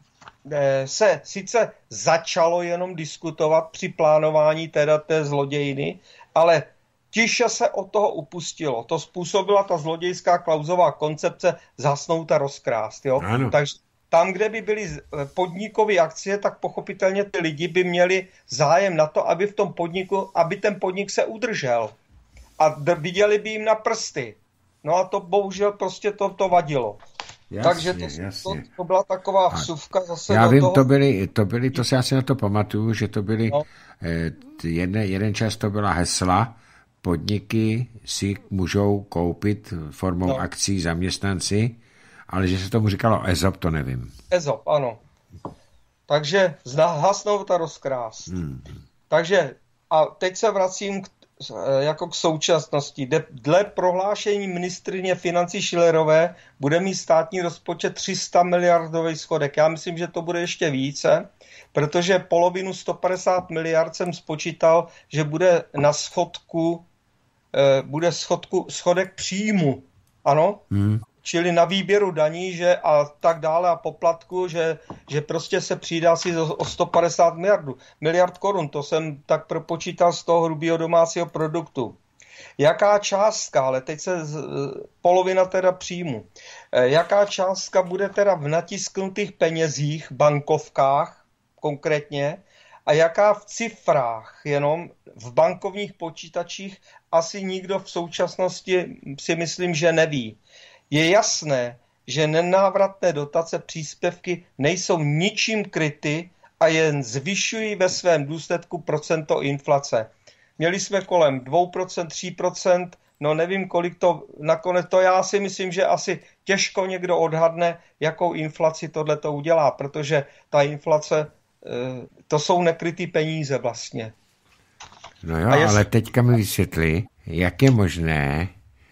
e, se sice začalo jenom diskutovat při plánování teda té zlodějiny, ale tiše se od toho upustilo. To způsobila ta zlodějská klauzová koncepce zhasnout a rozkrást. Jo? Takže tam, kde by byly podnikové akcie, tak pochopitelně ty lidi by měli zájem na to, aby v tom podniku, aby ten podnik se udržel. A viděli by jim na prsty. No a to bohužel prostě to, to vadilo. Jasně, Takže to, to, to byla taková vsuvka zase já do vím, toho. to byly, to byly, to se já si na to pamatuju, že to byly, no. jeden, jeden čas to byla hesla, podniky si můžou koupit formou no. akcí zaměstnanci, ale že se tomu říkalo Ezop, to nevím. Ezop, ano. Takže zhasnout a rozkrás. Hmm. Takže a teď se vracím k, jako k současnosti. Dle prohlášení ministryně financí Schillerové bude mít státní rozpočet tři sta miliardový schodek. Já myslím, že to bude ještě více, protože polovinu sto padesát miliard jsem spočítal, že bude na schodku bude schodku, schodek příjmu, ano, hmm. čili na výběru daní, že a tak dále a poplatku, že, že prostě se přijde asi o sto padesát miliardů, miliard korun, to jsem tak propočítal z toho hrubého domácího produktu. Jaká částka, ale teď se polovina teda příjmu, jaká částka bude teda v natisknutých penězích, bankovkách konkrétně, a jaká v cifrách, jenom v bankovních počítačích, asi nikdo v současnosti si myslím, že neví. Je jasné, že nenávratné dotace příspěvky nejsou ničím kryty a jen zvyšují ve svém důsledku procento inflace. Měli jsme kolem dvě procenta, tři procenta, no nevím, kolik to nakonec, to já si myslím, že asi těžko někdo odhadne, jakou inflaci tohleto udělá, protože ta inflace, to jsou nekrytý peníze vlastně. No jo, jestli... ale teďka mi vysvětli, jak je možné,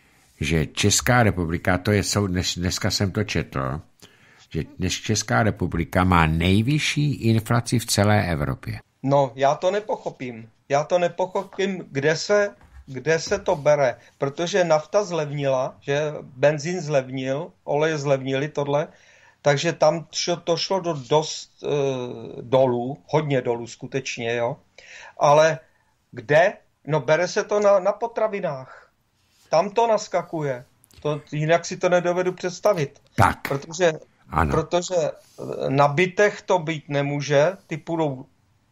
že Česká republika, to je, dnes, dneska jsem to četl, že dnes Česká republika má nejvyšší inflaci v celé Evropě. No, já to nepochopím. Já to nepochopím, kde se, kde se to bere, protože nafta zlevnila, že benzín zlevnil, oleje zlevnili tohle, takže tam to šlo do dost e, dolů, hodně dolů skutečně, jo. Ale kde? No bere se to na, na potravinách. Tam to naskakuje. To, jinak si to nedovedu představit. Tak. Protože, ano. protože na bytech to být nemůže, ty půjdou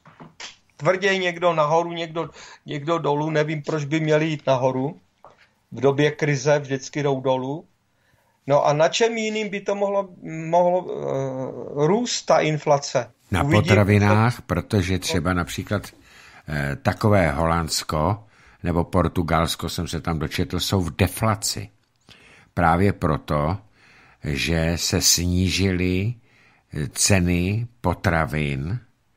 tvrději někdo nahoru, někdo, někdo dolů, nevím, proč by měli jít nahoru. V době krize vždycky jdou dolů. No a na čem jiným by to mohlo, mohlo uh, růst, ta inflace? Na Uvidím, potravinách, to... protože třeba například eh, takové Holandsko nebo Portugalsko, jsem se tam dočetl, jsou v deflaci. Právě proto, že se snížily ceny potravin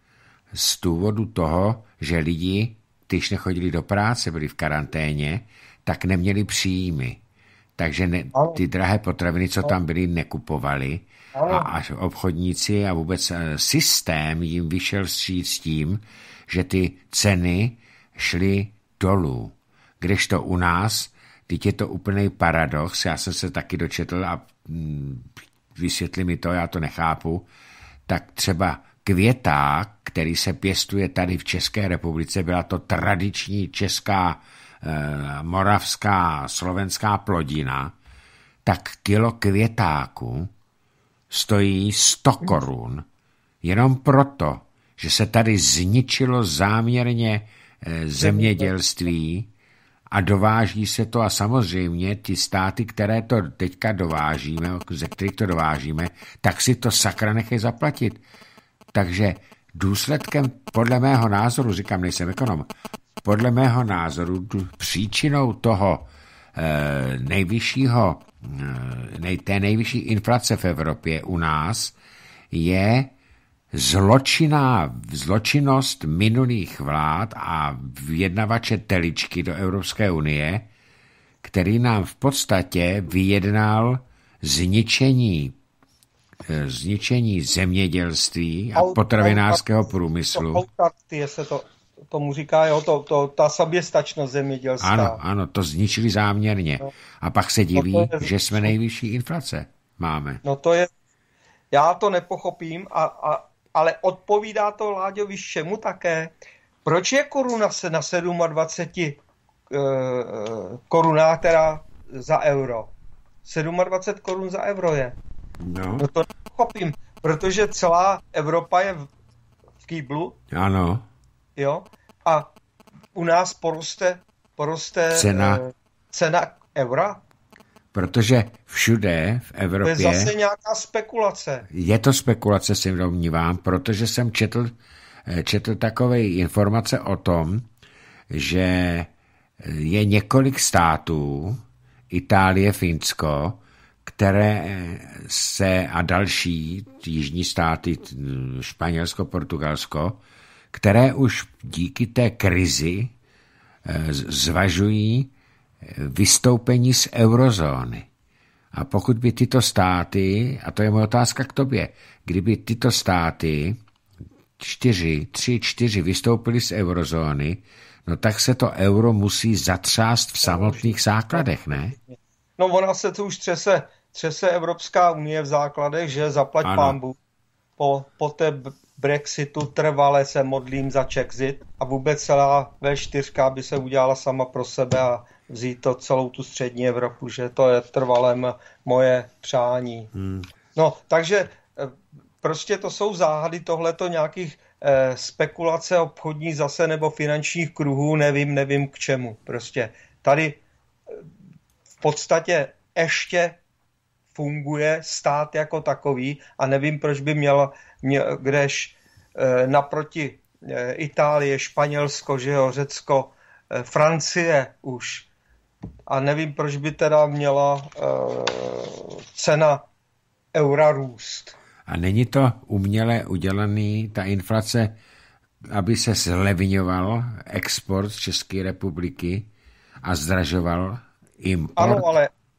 z důvodu toho, že lidi, když nechodili do práce, byli v karanténě, tak neměli příjmy. Takže ne, ty drahé potraviny, co tam byly, nekupovali. A až obchodníci a vůbec systém jim vyšel vstříc s tím, že ty ceny šly dolů. Kdežto u nás, teď je to úplný paradox, já jsem se taky dočetl a hm, vysvětli mi to, já to nechápu, tak třeba květák, který se pěstuje tady v České republice, byla to tradiční česká, eh, moravská, slovenská plodina, tak kilo květáku stojí sto korun. Jenom proto, že se tady zničilo záměrně eh, zemědělství a dováží se to a samozřejmě ty státy, které to teďka dovážíme, ze kterých to dovážíme, tak si to sakra nechají zaplatit. Takže důsledkem, podle mého názoru, říkám, nejsem ekonom, podle mého názoru příčinou toho eh, nejvyššího, eh, nej, té nejvyšší inflace v Evropě u nás je zločinná, zločinnost minulých vlád a vyjednavače Teličky do Evropské unie, který nám v podstatě vyjednal zničení zničení zemědělství a potravinářského průmyslu. Autarkie se to tomu říká, jo, to, to, ta soběstačnost zemědělská. Ano, ano, to zničili záměrně. No. A pak se diví, no je, že jsme nejvyšší inflace máme. No to je, já to nepochopím, a, a, ale odpovídá to Láďovi všemu také. Proč je koruna se na dvacet sedm uh, korunách teda za euro? dvacet sedm korun za euro je. No. no to nepochopím, protože celá Evropa je v, v kýblu. Ano. Jo, a u nás poroste, poroste cena. Uh, cena eura. Protože všude v Evropě... To je zase nějaká spekulace. Je to spekulace, si domnívám, protože jsem četl, četl takové informace o tom, že je několik států, Itálie, Finsko, které se a další jižní státy, Španělsko, Portugalsko, které už díky té krizi zvažují vystoupení z eurozóny. A pokud by tyto státy, a to je moje otázka k tobě, kdyby tyto státy čtyři, tři, čtyři vystoupily z eurozóny, no tak se to euro musí zatřást v samotných základech, ne? No ona se tu už třese, třese Evropská unie v základech, že zaplať pánbu. Po, po té Brexitu trvale se modlím za Czexit a vůbec celá vé čtyři by se udělala sama pro sebe a vzít to celou tu střední Evropu, že to je trvalé moje přání. Hmm. No, takže prostě to jsou záhady tohleto nějakých eh, spekulace obchodní zase nebo finančních kruhů, nevím, nevím k čemu. Prostě tady v podstatě ještě funguje stát jako takový a nevím, proč by měl, měl kdež eh, naproti eh, Itálie, Španělsko, že jo, Řecko, eh, Francie už. A nevím, proč by teda měla uh, cena eura růst. A není to uměle udělaný, ta inflace, aby se zlevňoval export z České republiky a zdražoval import? Ano, ale,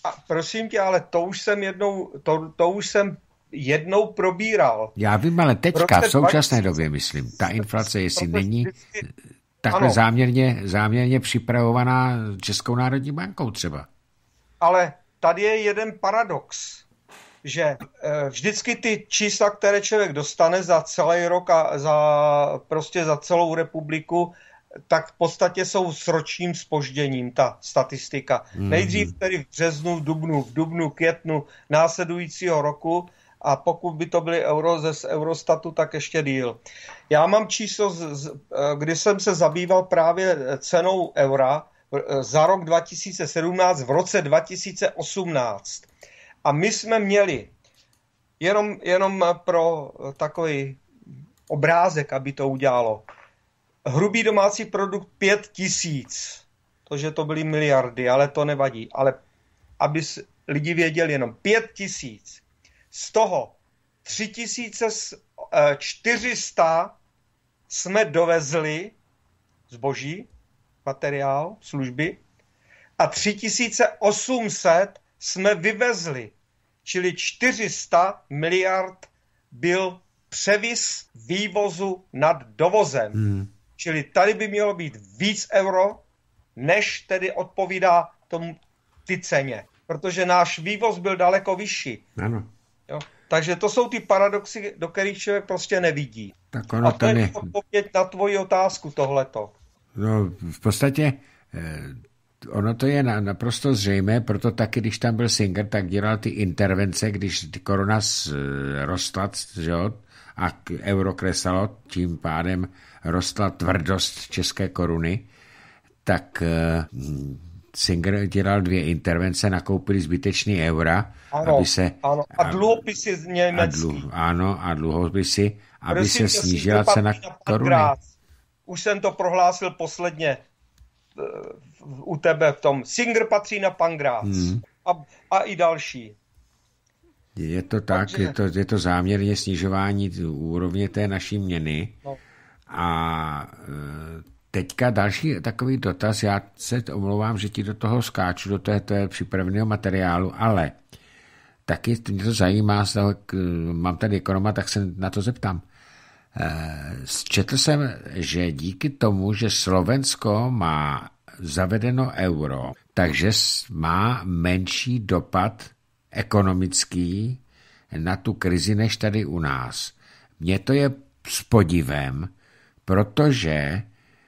A prosím tě, ale to už jsem jednou, to, to už jsem jednou probíral. Já vím, ale teďka, v současné dvacet době, myslím, ta inflace, jestli není vždycky, takhle záměrně, záměrně připravovaná Českou národní bankou třeba. Ale tady je jeden paradox, že vždycky ty čísla, které člověk dostane za celý rok a za, prostě za celou republiku, tak v podstatě jsou s ročním zpožděním, ta statistika. Mm-hmm. Nejdřív tedy v březnu, v dubnu, v dubnu, květnu následujícího roku a pokud by to byly euro ze z Eurostatu, tak ještě díl. Já mám číslo, z, z, kdy jsem se zabýval právě cenou eura za rok dva tisíce sedmnáct v roce dva tisíce osmnáct. A my jsme měli, jenom, jenom pro takový obrázek, aby to udělalo, hrubý domácí produkt pět tisíc. To, že to byly miliardy, ale to nevadí. Ale aby lidi věděli jenom pět tisíc. Z toho tři tisíce čtyři sta jsme dovezli zboží, materiál, služby a tři tisíce osm set jsme vyvezli. Čili čtyři sta miliard byl převis vývozu nad dovozem. Hmm. Čili tady by mělo být víc euro, než tedy odpovídá tomu ty ceně. Protože náš vývoz byl daleko vyšší. Ano. Jo? Takže to jsou ty paradoxy, do kterých člověk prostě nevidí. Tak ono a to je je odpověď na tvoji otázku tohleto. No v podstatě eh, ono to je na, naprosto zřejmé, proto taky, když tam byl Singer, tak dělal ty intervence, když koruna rostla, že jo, a euro kresalo, tím pádem rostla tvrdost české koruny, tak uh, Singer dělal dvě intervence, nakoupili zbytečný eura, ano, aby se... Ano. A dluhopisy z německý. A dluh, ano, a dluhopisy, aby Prosím, se snížila cena koruny. Už jsem to prohlásil posledně u tebe v tom. Singer patří na Pangrác. Hmm. A, a i další. Je to tak, Takže... je, to, je to záměrně snižování úrovně té naší měny. No. A teďka další takový dotaz, já se omlouvám, že ti do toho skáču, do toho, toho připraveného materiálu, ale taky mě to zajímá, mám tady ekonoma, tak se na to zeptám. Četl jsem, že díky tomu, že Slovensko má zavedeno euro, takže má menší dopad ekonomický na tu krizi než tady u nás. Mně to je s podivem, protože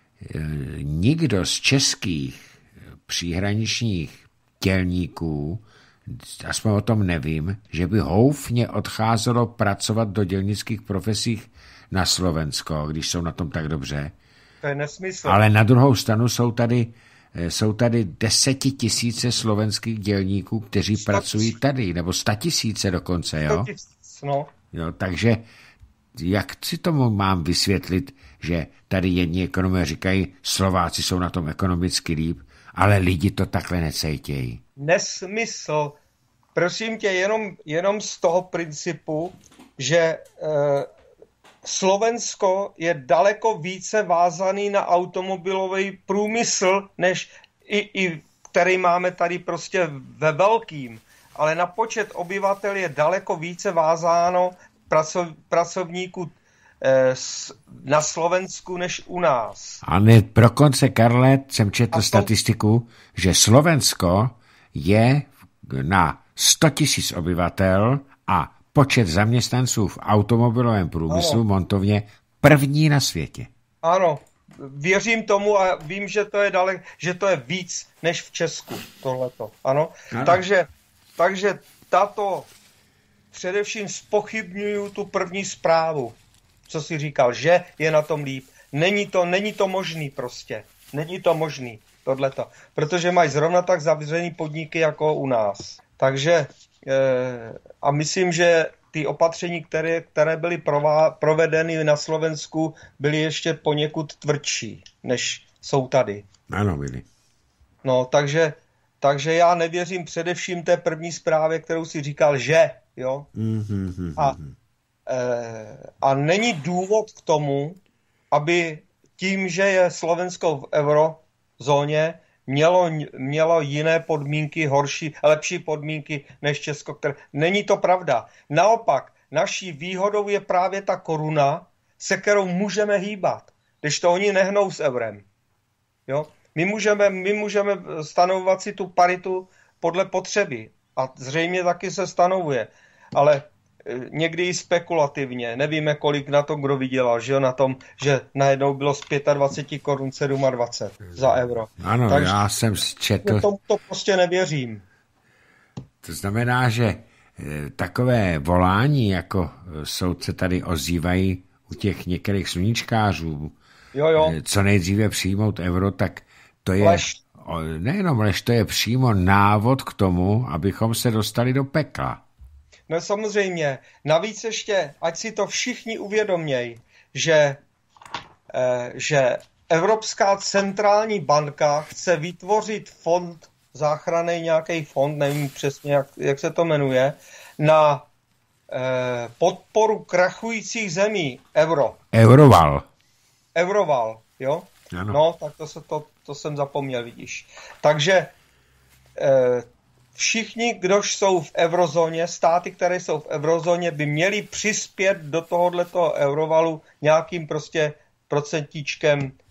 nikdo z českých příhraničních dělníků, aspoň o tom nevím, že by houfně odcházelo pracovat do dělnických profesích na Slovensko, když jsou na tom tak dobře. To je nesmysl. Ale na druhou stranu jsou tady, jsou tady desetitisíce slovenských dělníků, kteří pracují tady, nebo statisíce dokonce, jo? No. Jo, takže jak si tomu mám vysvětlit, že tady jedni ekonomové říkají, Slováci jsou na tom ekonomicky líp, ale lidi to takhle necejtějí. Nesmysl. Prosím tě, jenom, jenom z toho principu, že e, Slovensko je daleko více vázaný na automobilový průmysl, než i, i který máme tady prostě ve velkým. Ale na počet obyvatel je daleko více vázáno pracov, pracovníků eh, s, na Slovensku než u nás. Ale pro konce, Karle, jsem četl to... statistiku, že Slovensko je na sto tisíc obyvatel a počet zaměstnanců v automobilovém průmyslu, ano. Montovně, první na světě. Ano, věřím tomu a vím, že to je dalek, že to je víc než v Česku, tohleto. Ano, ano. Takže, takže tato především zpochybňuju tu první zprávu, co jsi říkal, že je na tom líp. Není to, není to možný prostě. Není to možný, tohleto. Protože mají zrovna tak zavřený podniky jako u nás. Takže a myslím, že ty opatření, které, které byly prová, provedeny na Slovensku, byly ještě poněkud tvrdší, než jsou tady. Ano, byly. No, takže, takže já nevěřím především té první zprávě, kterou si říkal, že, jo. Mm-hmm. A, e, a není důvod k tomu, aby tím, že je Slovensko v eurozóně, mělo, mělo jiné podmínky, horší, lepší podmínky než Česko. Které... Není to pravda. Naopak, naší výhodou je právě ta koruna, se kterou můžeme hýbat, když to oni nehnou s eurem. Jo? My, můžeme, my můžeme stanovovat si tu paritu podle potřeby a zřejmě taky se stanovuje, ale někdy i spekulativně. Nevíme, kolik na to kdo vydělal, že jo, na tom, že najednou bylo z dvacet pět korun dvacet sedm za euro. Ano, takže já jsem četl... Tomu to prostě nevěřím. To znamená, že takové volání, jako soudce tady ozývají u těch některých sluníčkářů, jo, jo. co nejdříve přijmout euro, tak to je... Lež. Nejenom lež, to je přímo návod k tomu, abychom se dostali do pekla. No samozřejmě. Navíc ještě, ať si to všichni uvědomějí, že, eh, že Evropská centrální banka chce vytvořit fond, záchranný nějaký fond, nevím přesně, jak, jak se to jmenuje, na eh, podporu krachujících zemí euro. Euroval. Euroval, jo? Ano. No, tak to, se to, to jsem zapomněl, vidíš. Takže eh, všichni, kdož jsou v eurozóně, státy, které jsou v eurozóně, by měli přispět do tohohletoho eurovalu nějakým prostě procentíčkem e,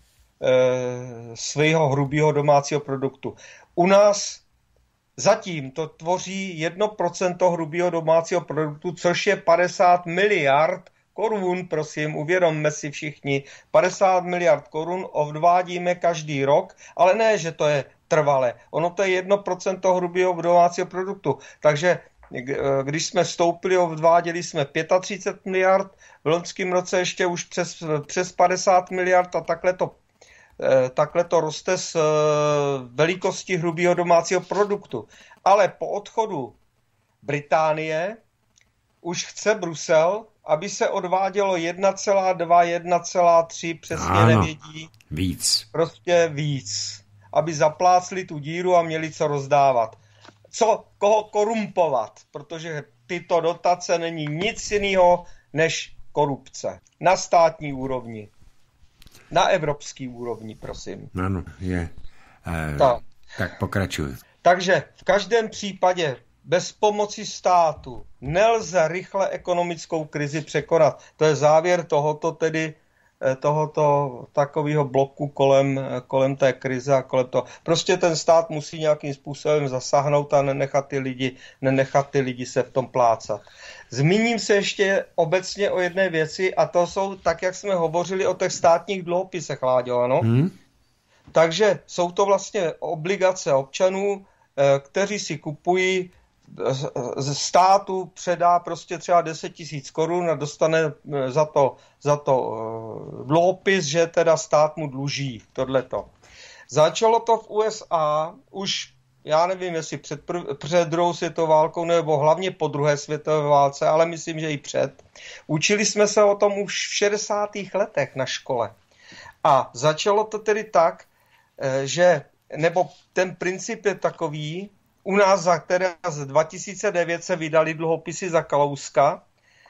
svého hrubého domácího produktu. U nás zatím to tvoří jedno procento hrubého domácího produktu, což je padesát miliard korun, prosím, uvědomme si všichni, padesát miliard korun odvádíme každý rok, ale ne, že to je trvale. Ono to je jedno procento hrubého domácího produktu. Takže když jsme vstoupili, odváděli jsme třicet pět miliard, v loňském roce ještě už přes, přes padesát miliard a takhle to, takhle to roste s velikostí hrubého domácího produktu. Ale po odchodu Británie už chce Brusel, aby se odvádělo jedna celá dva, jedna celá tři, přesně ano, nevědí. Víc. Prostě víc. Aby zaplácli tu díru a měli co rozdávat. Co, koho korumpovat, protože tyto dotace není nic jiného než korupce. Na státní úrovni. Na evropský úrovni, prosím. Ano, je. E, tak. tak pokračuj. Takže v každém případě bez pomoci státu nelze rychle ekonomickou krizi překonat. To je závěr tohoto tedy tohoto takového bloku kolem, kolem té krize a kolem toho. Prostě ten stát musí nějakým způsobem zasáhnout a nenechat ty lidi, nenechat ty lidi se v tom plácat. Zmíním se ještě obecně o jedné věci a to jsou, tak jak jsme hovořili o těch státních dluhopisech, Láďo, ano? Hmm. Takže jsou to vlastně obligace občanů, kteří si kupují ze státu, předá prostě třeba deset tisíc korun a dostane za to, za to dluhopis, že teda stát mu dluží tohleto. Začalo to v U S A už, já nevím, jestli před, prv, před druhou světovou válkou nebo hlavně po druhé světové válce, ale myslím, že i před. Učili jsme se o tom už v šedesátých letech na škole. A začalo to tedy tak, že, nebo ten princip je takový, u nás za které z dva tisíce devět se vydali dluhopisy za Kalouska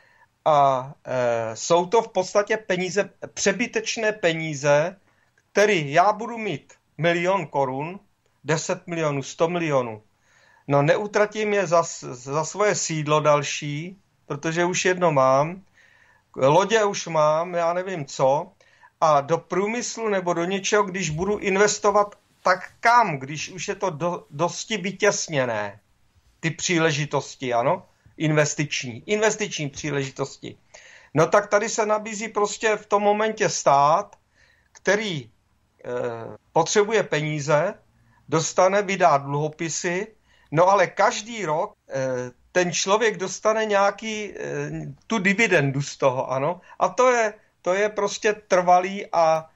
a e, jsou to v podstatě peníze, přebytečné peníze, které já budu mít milion korun, deset milionů, sto milionů. No neutratím je za, za svoje sídlo další, protože už jedno mám, lodě už mám, já nevím co, a do průmyslu nebo do něčeho, když budu investovat, tak kam, když už je to do, dosti vytěsněné, ty příležitosti, ano, investiční, investiční příležitosti. No tak tady se nabízí prostě v tom momentě stát, který e, potřebuje peníze, dostane, vydá dluhopisy, no ale každý rok e, ten člověk dostane nějaký, e, tu dividendu z toho, ano, a to je, to je prostě trvalý a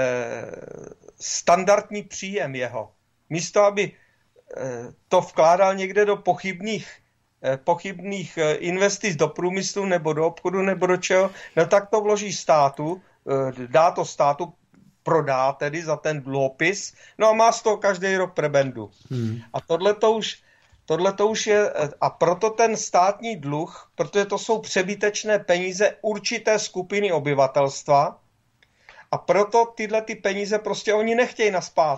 standardní příjem jeho. Místo, aby to vkládal někde do pochybných, pochybných investic do průmyslu nebo do obchodu nebo do čeho, no tak to vloží státu, dá to státu, prodá tedy za ten dluhopis, no a má z toho každý rok prebendu. Hmm. A tohle to už, tohle to už je, a proto ten státní dluh, protože to jsou přebytečné peníze určité skupiny obyvatelstva, a proto tyhle ty peníze prostě oni nechtějí nazpátek.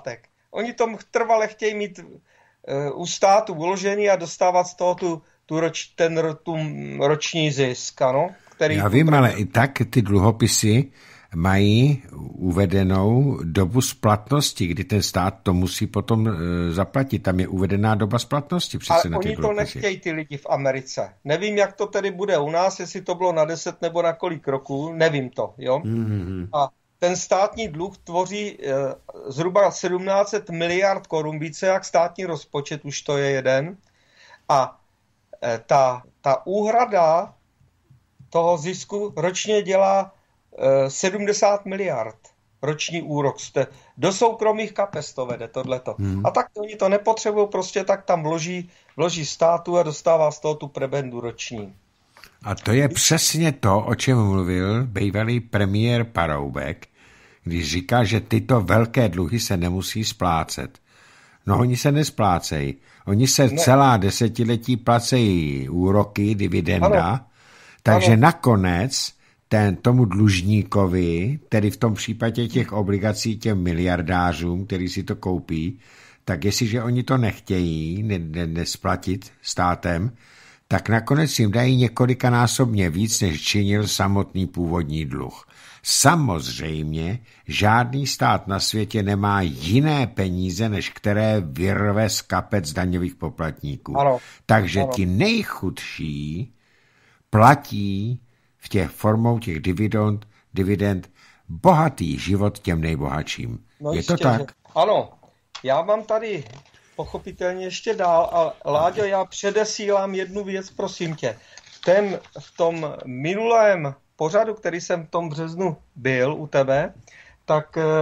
Oni to trvale chtějí mít uh, u státu uložený a dostávat z toho tu, tu, roč, ten, tu roční zisk, ano? Který Já vím, ale i tak ty dluhopisy mají uvedenou dobu splatnosti, kdy ten stát to musí potom e, zaplatit. Tam je uvedená doba splatnosti přece ale na ty oni to dluhopisy. nechtějí ty lidi v Americe. Nevím, jak to tedy bude u nás, jestli to bylo na deset nebo na kolik roků, nevím to, jo. Mm-hmm. A ten státní dluh tvoří e, zhruba sedmnáct set miliard korun, více jak státní rozpočet, už to je jeden. A e, ta, ta úhrada toho zisku ročně dělá sedmdesát miliard roční úrok. Do soukromých kapes to vede tohleto. Hmm. A tak oni to nepotřebují, prostě tak tam vloží, vloží státu a dostává z toho tu prebendu roční. A to je přesně to, o čem mluvil bývalý premiér Paroubek, když říká, že tyto velké dluhy se nemusí splácet. No oni se nesplácejí. Oni se ne. celá desetiletí placejí úroky, dividenda, ano. takže ano. nakonec ten, tomu dlužníkovi, tedy v tom případě těch obligací těm miliardářům, který si to koupí, tak jestliže oni to nechtějí ne, ne, nesplatit státem, tak nakonec jim dají několikanásobně víc, než činil samotný původní dluh. Samozřejmě žádný stát na světě nemá jiné peníze, než které vyrve z kapec daňových poplatníků. Ano. Takže ano. ti nejchudší platí v těch formou těch dividend, dividend bohatý život těm nejbohatším. No je jistě, to tak? Že... Ano, já mám tady pochopitelně ještě dál, a Láďo, já předesílám jednu věc, prosím tě. Ten, v tom minulém pořadu, který jsem v tom březnu byl u tebe, tak e,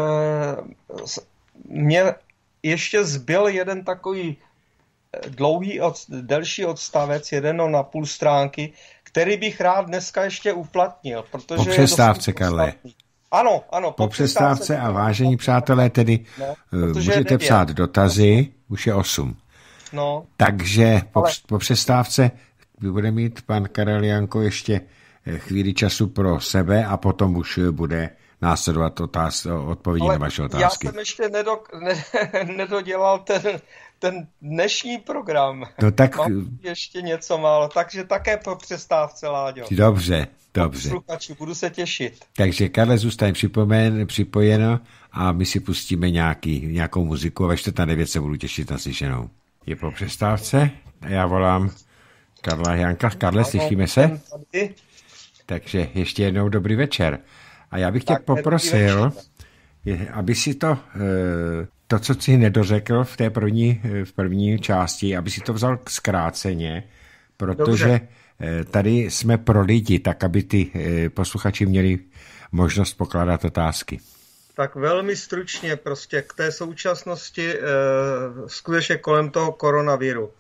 mě ještě zbyl jeden takový dlouhý, od, delší odstavec, jeden na půl stránky, který bych rád dneska ještě uplatnil. Protože po přestávce, Karle. Ano, ano. Po, po přestávce, přestávce a vážení přátelé, tedy no, můžete psát dotazy, už je osm. No. Takže po, ale... po přestávce bude mít pan Karel Janko ještě chvíli času pro sebe a potom už bude následovat otáz, odpovědi ale na vaše otázky. Já jsem ještě nedo, ne, nedodělal ten, ten dnešní program. No tak... Mám ještě něco málo, takže také po přestávce, Láďo. Dobře, dobře. Sluchači, budu se těšit. Takže Karle, zůstaň připomen, připojeno a my si pustíme nějaký, nějakou muziku a ve čtvrtá devět se budu těšit na slyšenou. Je po přestávce a já volám Karla Janka. Karle, slyšíme se? Takže ještě jednou dobrý večer. A já bych tě tak, poprosil, aby si to, to, co jsi nedořekl v té první, v první části, aby si to vzal zkráceně, protože Dobře. Tady jsme pro lidi, tak aby ty posluchači měli možnost pokládat otázky. Tak velmi stručně prostě k té současnosti skutečně kolem toho koronaviru.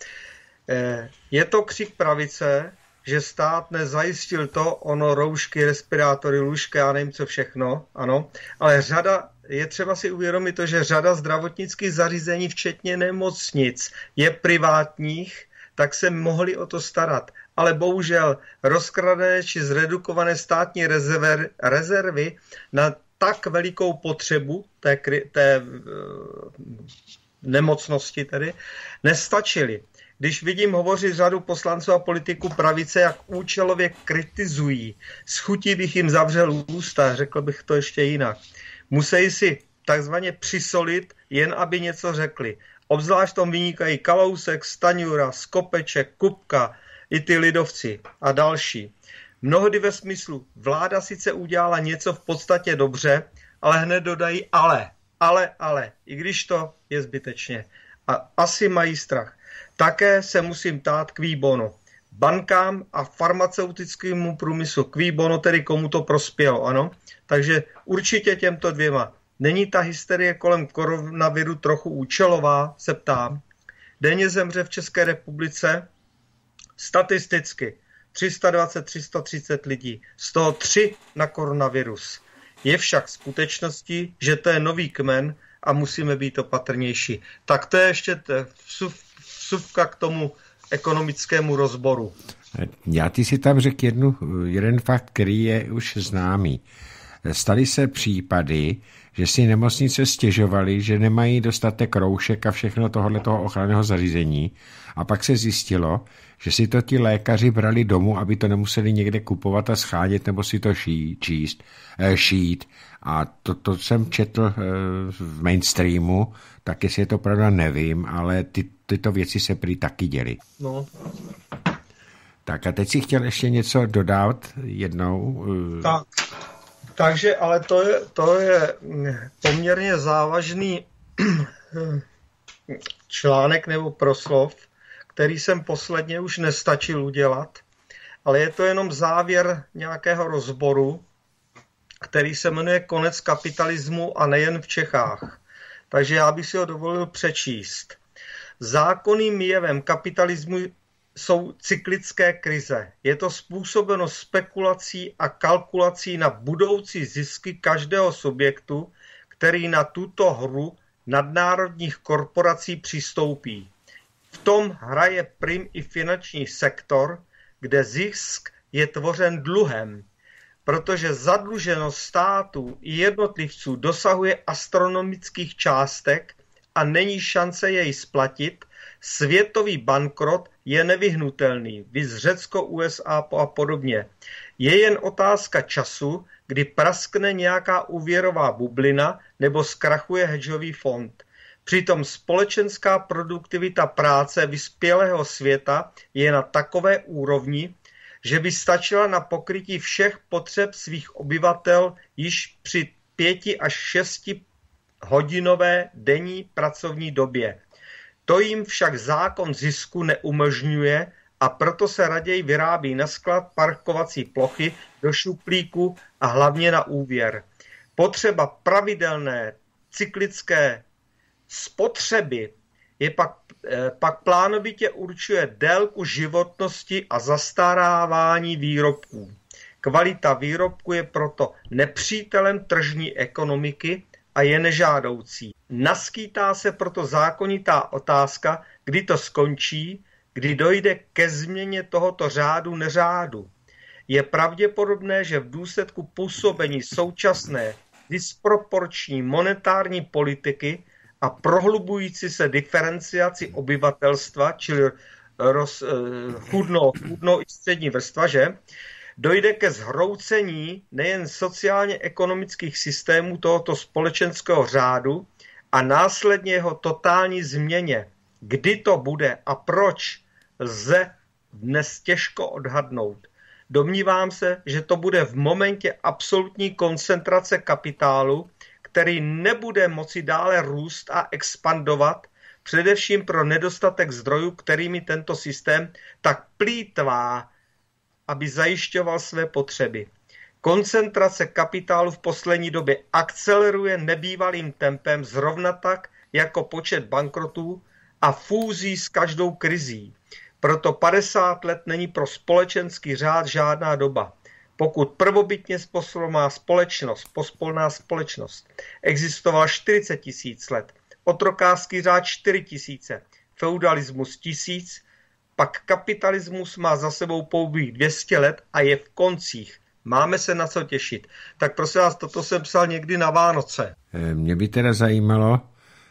Je to křik pravice, že stát nezajistil to, ono, roušky, respirátory, lůžka, já nevím co všechno, ano, ale řada, je třeba si uvědomit to, že řada zdravotnických zařízení, včetně nemocnic, je privátních, tak se mohli o to starat. Ale bohužel rozkradené či zredukované státní rezervy, rezervy na tak velikou potřebu té, té nemocnosti tedy nestačily. Když vidím hovořit řadu poslanců a politiků pravice, jak účelově kritizují, s chutí bych jim zavřel ústa, řekl bych to ještě jinak. Musí si takzvaně přisolit, jen aby něco řekli. Obzvlášť tom vynikají Kalousek, Staňura, Skopeček, Kupka, i ty lidovci a další. Mnohdy ve smyslu, vláda sice udělala něco v podstatě dobře, ale hned dodají ale, ale, ale, i když to je zbytečně. A asi mají strach. Také se musím tát qui bono. Bankám a farmaceutickému průmyslu qui bono, tedy komu to prospělo, ano. Takže určitě těmto dvěma. Není ta hysterie kolem koronaviru trochu účelová, se ptám. Denně zemře v České republice statisticky tři sta dvacet až tři sta třicet lidí, z toho tři na koronavirus. Je však skutečností, že to je nový kmen a musíme být opatrnější. Tak to je ještě vsuvka k tomu ekonomickému rozboru. Já ty si tam řekl jednu, jeden fakt, který je už známý. staly se případy, že si nemocnice stěžovaly, že nemají dostatek roušek a všechno tohoto ochranného zařízení. A pak se zjistilo, že si to ti lékaři brali domů, aby to nemuseli někde kupovat a schánět nebo si to ší, číst, eh, šít. A to, to jsem četl eh, v mainstreamu, tak jestli je to pravda, nevím, ale ty, tyto věci se prý taky děly. No. Tak a teď si chtěl ještě něco dodat jednou. Tak, takže, ale to je, to je poměrně závažný článek nebo proslov, který jsem posledně už nestačil udělat, ale je to jenom závěr nějakého rozboru, který se jmenuje Konec kapitalismu a nejen v Čechách. Takže já bych si ho dovolil přečíst. Zákonným jevem kapitalismu jsou cyklické krize. Je to způsobeno spekulací a kalkulací na budoucí zisky každého subjektu, který na tuto hru nadnárodních korporací přistoupí. V tom hraje prim i finanční sektor, kde zisk je tvořen dluhem, protože zadluženost států i jednotlivců dosahuje astronomických částek a není šance jej splatit, světový bankrot je nevyhnutelný, viz Řecko, U S A a podobně. Je jen otázka času, kdy praskne nějaká úvěrová bublina nebo zkrachuje hedžový fond. Přitom společenská produktivita práce vyspělého světa je na takové úrovni, že by stačila na pokrytí všech potřeb svých obyvatel již při pěti až šesti hodinové denní pracovní době. To jim však zákon zisku neumožňuje a proto se raději vyrábí na sklad parkovací plochy, do šuplíku a hlavně na úvěr. Potřeba pravidelné cyklické spotřeby je pak, eh, pak plánovitě určuje délku životnosti a zastarávání výrobků. Kvalita výrobku je proto nepřítelem tržní ekonomiky a je nežádoucí. Naskýtá se proto zákonitá otázka, kdy to skončí, kdy dojde ke změně tohoto řádu neřádu. Je pravděpodobné, že v důsledku působení současné disproporční monetární politiky a prohlubující se diferenciaci obyvatelstva, čili roz, chudnou, chudnou i střední vrstva, že dojde ke zhroucení nejen sociálně-ekonomických systémů tohoto společenského řádu a následně jeho totální změně. Kdy to bude a proč, lze dnes těžko odhadnout. Domnívám se, že to bude v momentě absolutní koncentrace kapitálu, který nebude moci dále růst a expandovat, především pro nedostatek zdrojů, kterými tento systém tak plýtvá, aby zajišťoval své potřeby. Koncentrace kapitálu v poslední době akceleruje nebývalým tempem zrovna tak, jako počet bankrotů a fúzí s každou krizí. Proto padesát let není pro společenský řád žádná doba. Pokud prvobitně pospolitá společnost, pospolná společnost existovala čtyřicet tisíc let, otrokářský řád čtyři tisíce, feudalismus tisíc, pak kapitalismus má za sebou pouhých dvě stě let a je v koncích. Máme se na co těšit. Tak prosím vás, toto jsem psal někdy na Vánoce. Mě by teda zajímalo,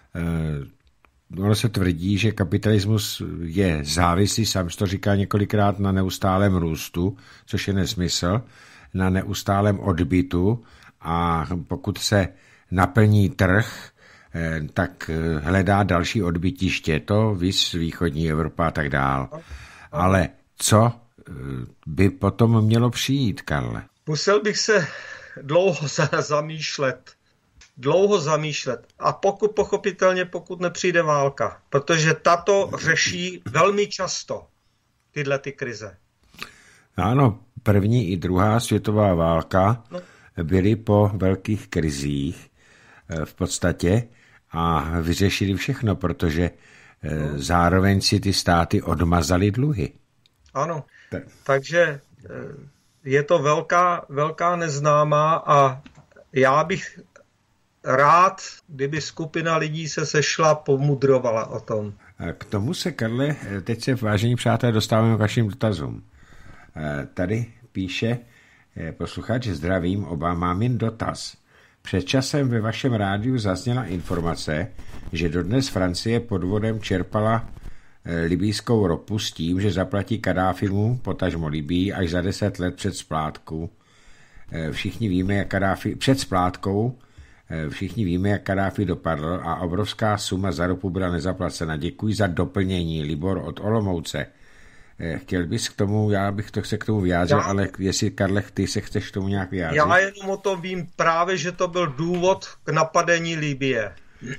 ono se tvrdí, že kapitalismus je závislý, sám to říká několikrát, na neustálém růstu, což je nesmysl, na neustálém odbytu a pokud se naplní trh, tak hledá další odbytiště, to víc východní Evropa a tak dál. Ale co by potom mělo přijít, Karle? Musel bych se dlouho zamýšlet. Dlouho zamýšlet. A pokud pochopitelně, pokud nepřijde válka. Protože tato řeší velmi často tyhle ty krize. Ano, první i druhá světová válka no. byly po velkých krizích v podstatě a vyřešili všechno, protože no. zároveň si ty státy odmazaly dluhy. Ano, tak. Takže je to velká, velká neznámá a já bych rád, kdyby skupina lidí se sešla, pomudrovala o tom. K tomu se, Karle, teď se, vážení přátelé, dostáváme k vašim dotazům. Tady píše Posluchač, zdravím, oba, mám jen dotaz. Před časem ve vašem rádiu zazněla informace, že dodnes Francie podvodem čerpala libýskou ropu s tím, že zaplatí Kaddáfimu, potažmo Libyi, až za deset let před splátkou. Všichni víme, jak Kaddáfi, před splátkou, všichni víme, jak Kaddáfi dopadl a obrovská suma za ropu byla nezaplacena. Děkuji za doplnění, Libor od Olomouce. Chtěl bys k tomu, já bych to se k tomu vyjádřil, já, ale jestli, Karle, ty se chceš k tomu nějak vyjádřit? Já jenom o tom vím právě, že to byl důvod k napadení Libye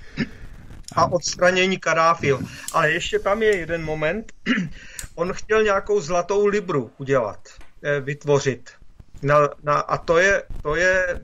a odstranění Kaddáfiho. Ale ještě tam je jeden moment. On chtěl nějakou zlatou libru udělat, vytvořit. Na, na, a to je, to je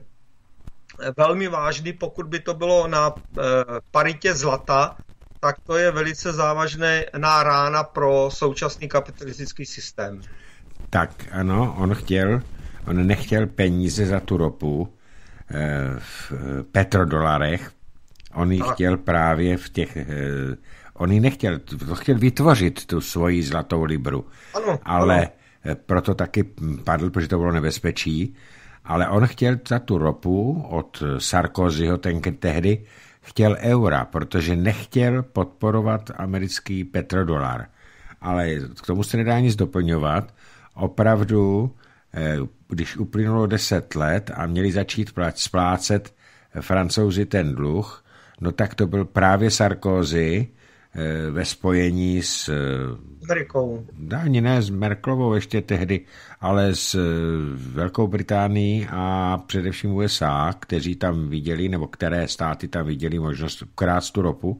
velmi vážný, pokud by to bylo na e, paritě zlata, tak to je velice závažná rána pro současný kapitalistický systém. Tak ano, on chtěl, on nechtěl peníze za tu ropu e, v petrodolarech, on ji chtěl právě v těch, e, on ji nechtěl, to chtěl vytvořit tu svoji zlatou libru, ano, ale ano. Proto taky padl, protože to bylo nebezpečí, ale on chtěl za tu ropu od Sarkozyho ten tehdy chtěl eura, protože nechtěl podporovat americký petrodolar. Ale k tomu se nedá nic doplňovat. Opravdu, když uplynulo deset let a měli začít splácet Francouzi ten dluh, no tak to byl právě Sarkozy ve spojení s Amerikou. Ani ne s Merkelovou ještě tehdy, ale s Velkou Británií a především U S A, kteří tam viděli, nebo které státy tam viděli možnost krást tu ropu.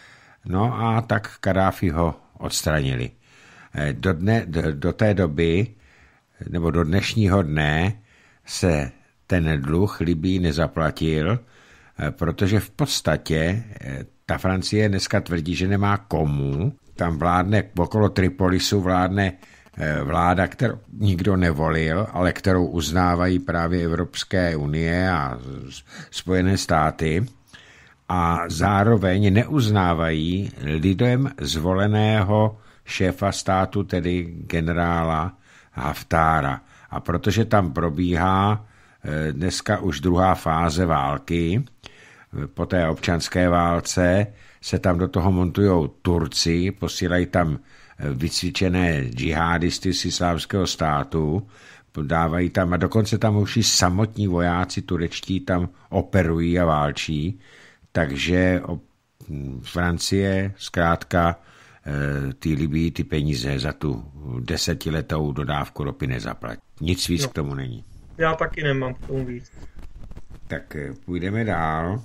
No a tak Kaddáfi ho odstranili. Do, dne, do, do té doby, nebo do dnešního dne se ten dluh Libyi nezaplatil, protože v podstatě ta Francie dneska tvrdí, že nemá komu. Tam vládne, okolo Tripolisu vládne vláda, kterou nikdo nevolil, ale kterou uznávají právě Evropské unie a Spojené státy. A zároveň neuznávají lidem zvoleného šéfa státu, tedy generála Haftára. A protože tam probíhá dneska už druhá fáze války, po té občanské válce se tam do toho montujou Turci, posílají tam vycvičené džihadisty z islámského státu, dávají tam, a dokonce tam už i samotní vojáci turečtí tam operují a válčí, takže Francie zkrátka ty Libii ty peníze za tu desetiletou dodávku ropy nezaplatí. Nic víc no, k tomu není. Já taky nemám k tomu víc. Tak půjdeme dál.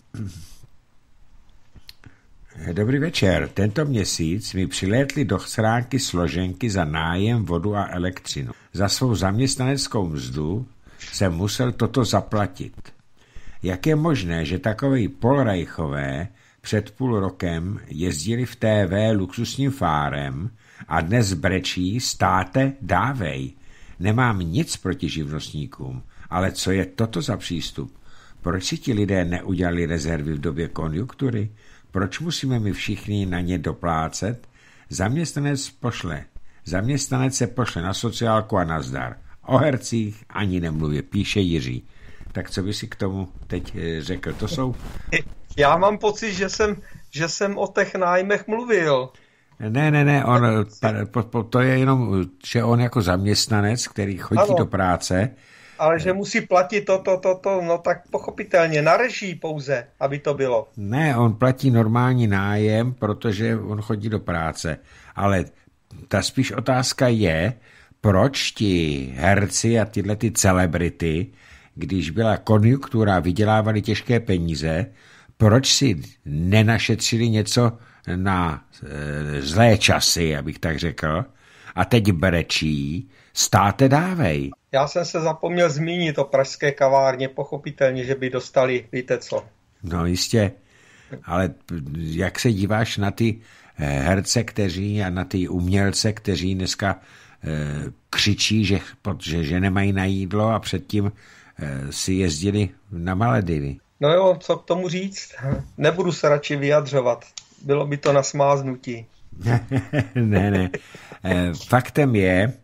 Dobrý večer. Tento měsíc mi přilétly do schránky složenky za nájem, vodu a elektřinu. Za svou zaměstnaneckou mzdu jsem musel toto zaplatit. Jak je možné, že takový polrajchové před půl rokem jezdili v té vé luxusním fárem a dnes brečí státe dávej. Nemám nic proti živnostníkům, ale co je toto za přístup? Proč si ti lidé neudělali rezervy v době konjunktury? Proč musíme my všichni na ně doplácet? Zaměstnanec pošle. Zaměstnanec se pošle na sociálku a nazdar. O hercích ani nemluvě, píše Jiří. Tak co by si k tomu teď řekl? To jsou... Já mám pocit, že jsem, že jsem o těch nájmech mluvil. Ne, ne, ne, on, to je jenom, že on jako zaměstnanec, který chodí ano, do práce. Ale že musí platit to, to, to, to, no tak pochopitelně, na režii pouze, aby to bylo. Ne, on platí normální nájem, protože on chodí do práce. Ale ta spíš otázka je, proč ti herci a tyhle ty celebrity, když byla konjunktura, vydělávali těžké peníze, proč si nenašetřili něco na e, zlé časy, abych tak řekl, a teď brečí, státe dávej. Já jsem se zapomněl zmínit o pražské kavárně, pochopitelně, že by dostali, víte co. No jistě, ale jak se díváš na ty herce, kteří a na ty umělce, kteří dneska e, křičí, že, že, že nemají na jídlo a předtím e, si jezdili na Maledivy. No jo, co k tomu říct? Nebudu se radši vyjadřovat. Bylo by to na smáznutí. ne, ne. Faktem je,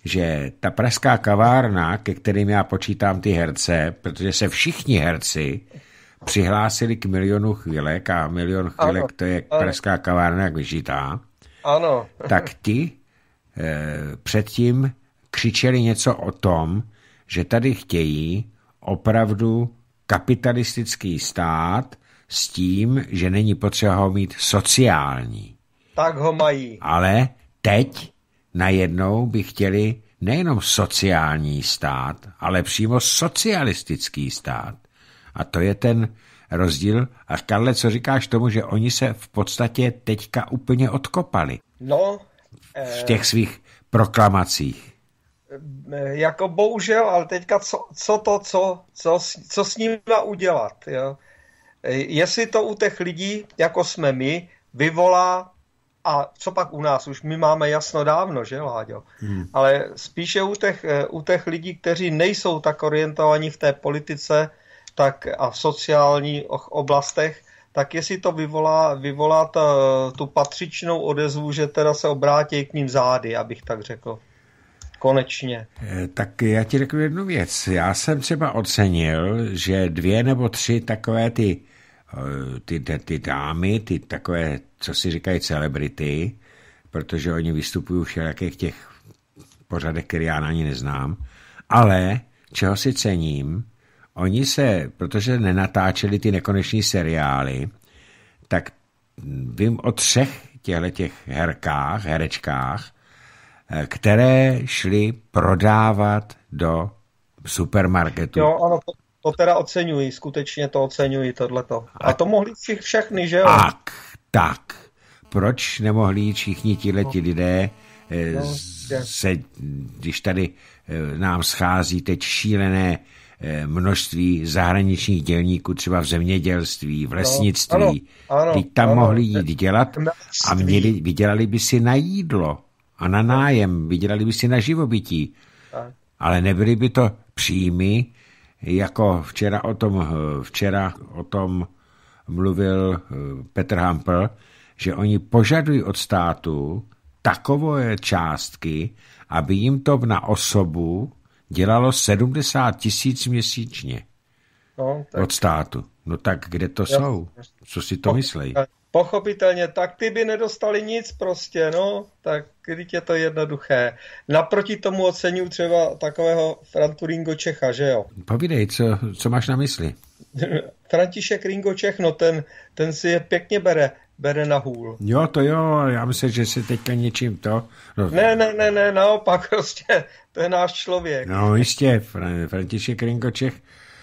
že ta pražská kavárna, ke kterým já počítám ty herce, protože se všichni herci přihlásili k milionu chvílek a milion chvílek, ano, to je ano. Pražská kavárna, jak vyžitá, ano. tak ti eh, předtím křičeli něco o tom, že tady chtějí opravdu kapitalistický stát s tím, že není potřeba ho mít sociální. Tak ho mají. Ale teď najednou by chtěli nejenom sociální stát, ale přímo socialistický stát. A to je ten rozdíl. A Karle, co říkáš tomu, že oni se v podstatě teďka úplně odkopali? No. Eh, v těch svých proklamacích. Jako bohužel, ale teďka co, co to, co, co, co s ním má udělat? Jo? Jestli to u těch lidí, jako jsme my, vyvolá, a co pak u nás, už my máme jasno dávno, že Láďo? Hmm. Ale spíše u těch, u těch lidí, kteří nejsou tak orientovaní v té politice tak a v sociálních oblastech, tak jestli to vyvolá, vyvolá ta, tu patřičnou odezvu, že teda se obrátí k ním zády, abych tak řekl. Konečně. Tak já ti řeknu jednu věc. Já jsem třeba ocenil, že dvě nebo tři takové ty, ty, ty, ty dámy, ty takové, co si říkají celebrity, protože oni vystupují v všelijakých těch pořadech, které já ani neznám, ale čeho si cením, oni se, protože nenatáčeli ty nekoneční seriály, tak vím o třech těchto herkách, herečkách, které šly prodávat do supermarketu. Jo, ano, to, to teda oceňuji, skutečně to oceňuji, tohleto. A, a to mohli všich, všechny, že jo? Tak, tak. Proč nemohli jít všichni tihleti no. lidé, no, se, když tady nám schází teď šílené množství zahraničních dělníků, třeba v zemědělství, v lesnictví. No, ano, ano, teď tam ano, mohli jít dělat a měli, vydělali by si na jídlo a na nájem, vydělali by si na živobytí. Ale nebyly by to příjmy, jako včera o tom, včera o tom mluvil Petr Hampl, že oni požadují od státu takové částky, aby jim to na osobu dělalo sedmdesát tisíc měsíčně no, tak. od státu. No tak kde to Jasně. jsou? Co si to myslí? Pochopitelně, tak ty by nedostali nic prostě, no, tak když je to jednoduché. Naproti tomu oceňuji třeba takového Frantu Ringo Čecha, že jo? Povídej, co, co máš na mysli? František Ringo Čech, no ten, ten si je pěkně bere, bere na hůl. Jo, to jo, já myslím, že si teďka něčím to... No. Ne, ne, ne, ne, naopak prostě, to je náš člověk. No jistě, František Ringo Čech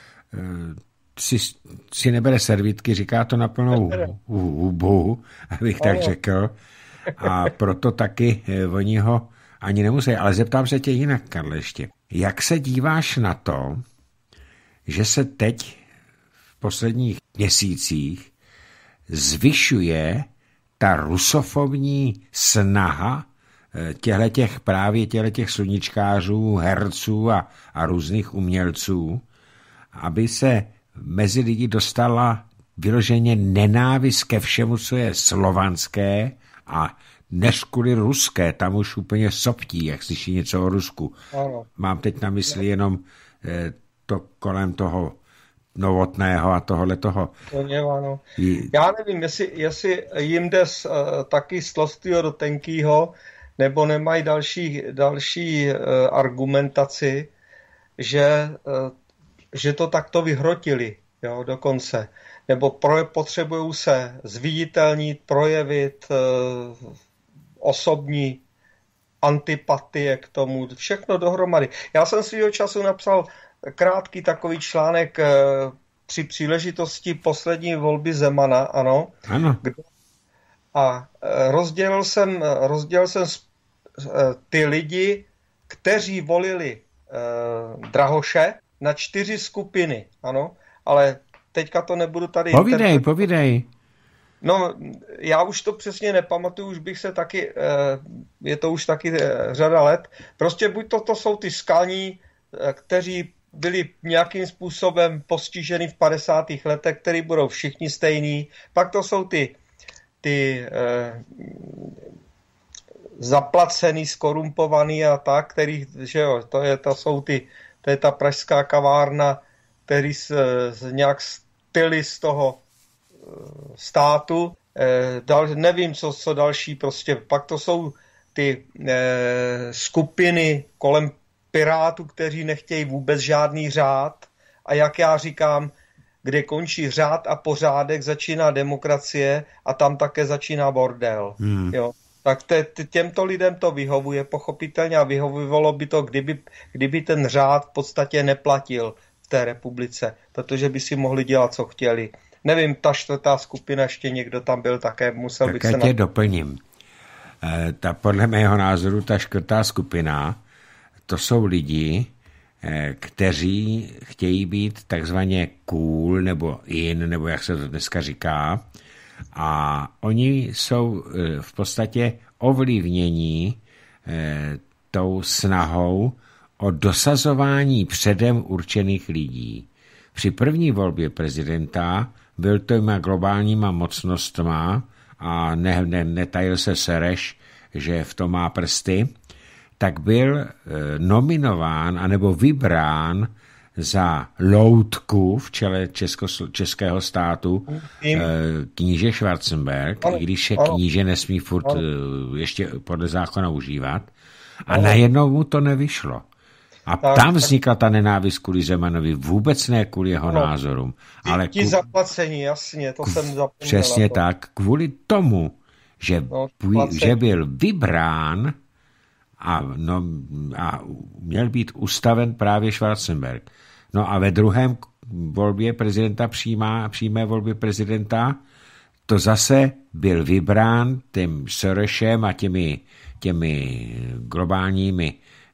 si, si nebere servítky, říká to na plnou hubu, abych tak řekl. A proto taky oni ho ani nemusí. Ale zeptám se tě jinak, Karle, ještě. Jak se díváš na to, že se teď v posledních měsících zvyšuje ta rusofobní snaha těchto právě těchto sluníčkářů, herců a, a různých umělců, aby se mezi lidi dostala vyloženě nenávist ke všemu, co je slovanské a než kvůli ruské, tam už úplně soptí, jak slyší něco o Rusku. Ano. Mám teď na mysli jenom eh, to kolem toho Novotného a tohle toho. Ano. Já nevím, jestli, jestli jim jde uh, taky z tlustého do tenkýho, nebo nemají další, další uh, argumentaci, že, uh, že to takto vyhrotili, jo, dokonce. Nebo pro, potřebují se zviditelnit, projevit uh, osobní antipatie k tomu, všechno dohromady. Já jsem svýho času napsal krátký takový článek uh, při příležitosti poslední volby Zemana, ano. Ano. A uh, rozdělil jsem, rozdělil jsem uh, ty lidi, kteří volili uh, Drahoše, na čtyři skupiny, ano, ale teďka to nebudu tady... Povídej, interpret... povídej. No, já už to přesně nepamatuju, už bych se taky, je to už taky řada let, prostě buď to, to jsou ty skalní, kteří byli nějakým způsobem postiženi v padesátých letech, který budou všichni stejný, pak to jsou ty, ty zaplacený, skorumpovaný a tak, který, že jo, to, je, to jsou ty, to je ta pražská kavárna, který z, z nějak styly z toho státu. E, dal, nevím, co, co další, prostě pak to jsou ty e, skupiny kolem Pirátů, kteří nechtějí vůbec žádný řád a jak já říkám, kde končí řád a pořádek, začíná demokracie a tam také začíná bordel. Hmm. Jo. Tak te, těmto lidem to vyhovuje pochopitelně a vyhovovalo by to, kdyby, kdyby ten řád v podstatě neplatil v té republice, protože by si mohli dělat, co chtěli. Nevím, ta čtvrtá skupina, ještě někdo tam byl také, musel tak bych se... Tak já tě na... doplním. E, ta, podle mého názoru ta čtvrtá skupina, to jsou lidi, e, kteří chtějí být takzvaně cool nebo in, nebo jak se to dneska říká, a oni jsou e, v podstatě ovlivnění e, tou snahou o dosazování předem určených lidí. Při první volbě prezidenta byl to těma globálníma mocnostma a ne, ne, netajil se Sereš, že v tom má prsty, tak byl e, nominován anebo vybrán za loutku v čele Česko, českého státu e, kníže Schwarzenberg, ano, i když se ano. kníže nesmí furt e, ještě podle zákona užívat. A ano. najednou mu to nevyšlo. A tak, tam vznikla ta nenávist kvůli Zemanovi, vůbec ne kvůli jeho no, názorům. Ale ti kvůli... zaplacení, jasně, to jsem zapomněl. Přesně to. tak, kvůli tomu, že, no, že byl vybrán a, no, a měl být ustaven právě Schwarzenberg. No a ve druhém volbě prezidenta, přímá, přímé volbě prezidenta, to zase byl vybrán tím Sorosem a těmi, těmi globálními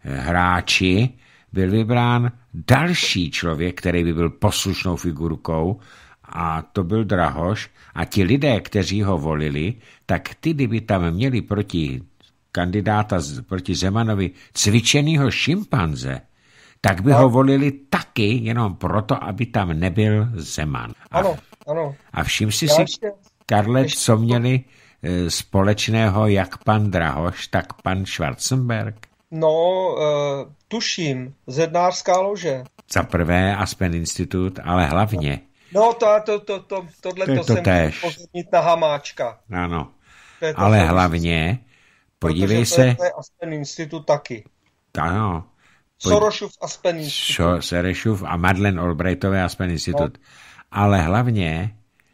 hráči, byl vybrán další člověk, který by byl poslušnou figurkou, a to byl Drahoš. A ti lidé, kteří ho volili, tak ty, kdyby tam měli proti kandidáta, proti Zemanovi cvičenýho šimpanze, tak by no. ho volili taky jenom proto, aby tam nebyl Zeman. A, ano, ano. A všim si si, Karle, co měli společného jak pan Drahoš, tak pan Schwarzenberg? No, uh, tuším, Zednářská lože. Za prvé Aspen Institut, ale hlavně. No, to, to, to, to, tohle to, to, to jsem chtěl pozornit na Hamáčka. Ano, to ale to hlavně, podívej protože se. To je Aspen Institut taky. Ano. Sorosův Aspen Institut. Sorosův a Madeleine Albrightové Aspen Institut. No. Ale hlavně,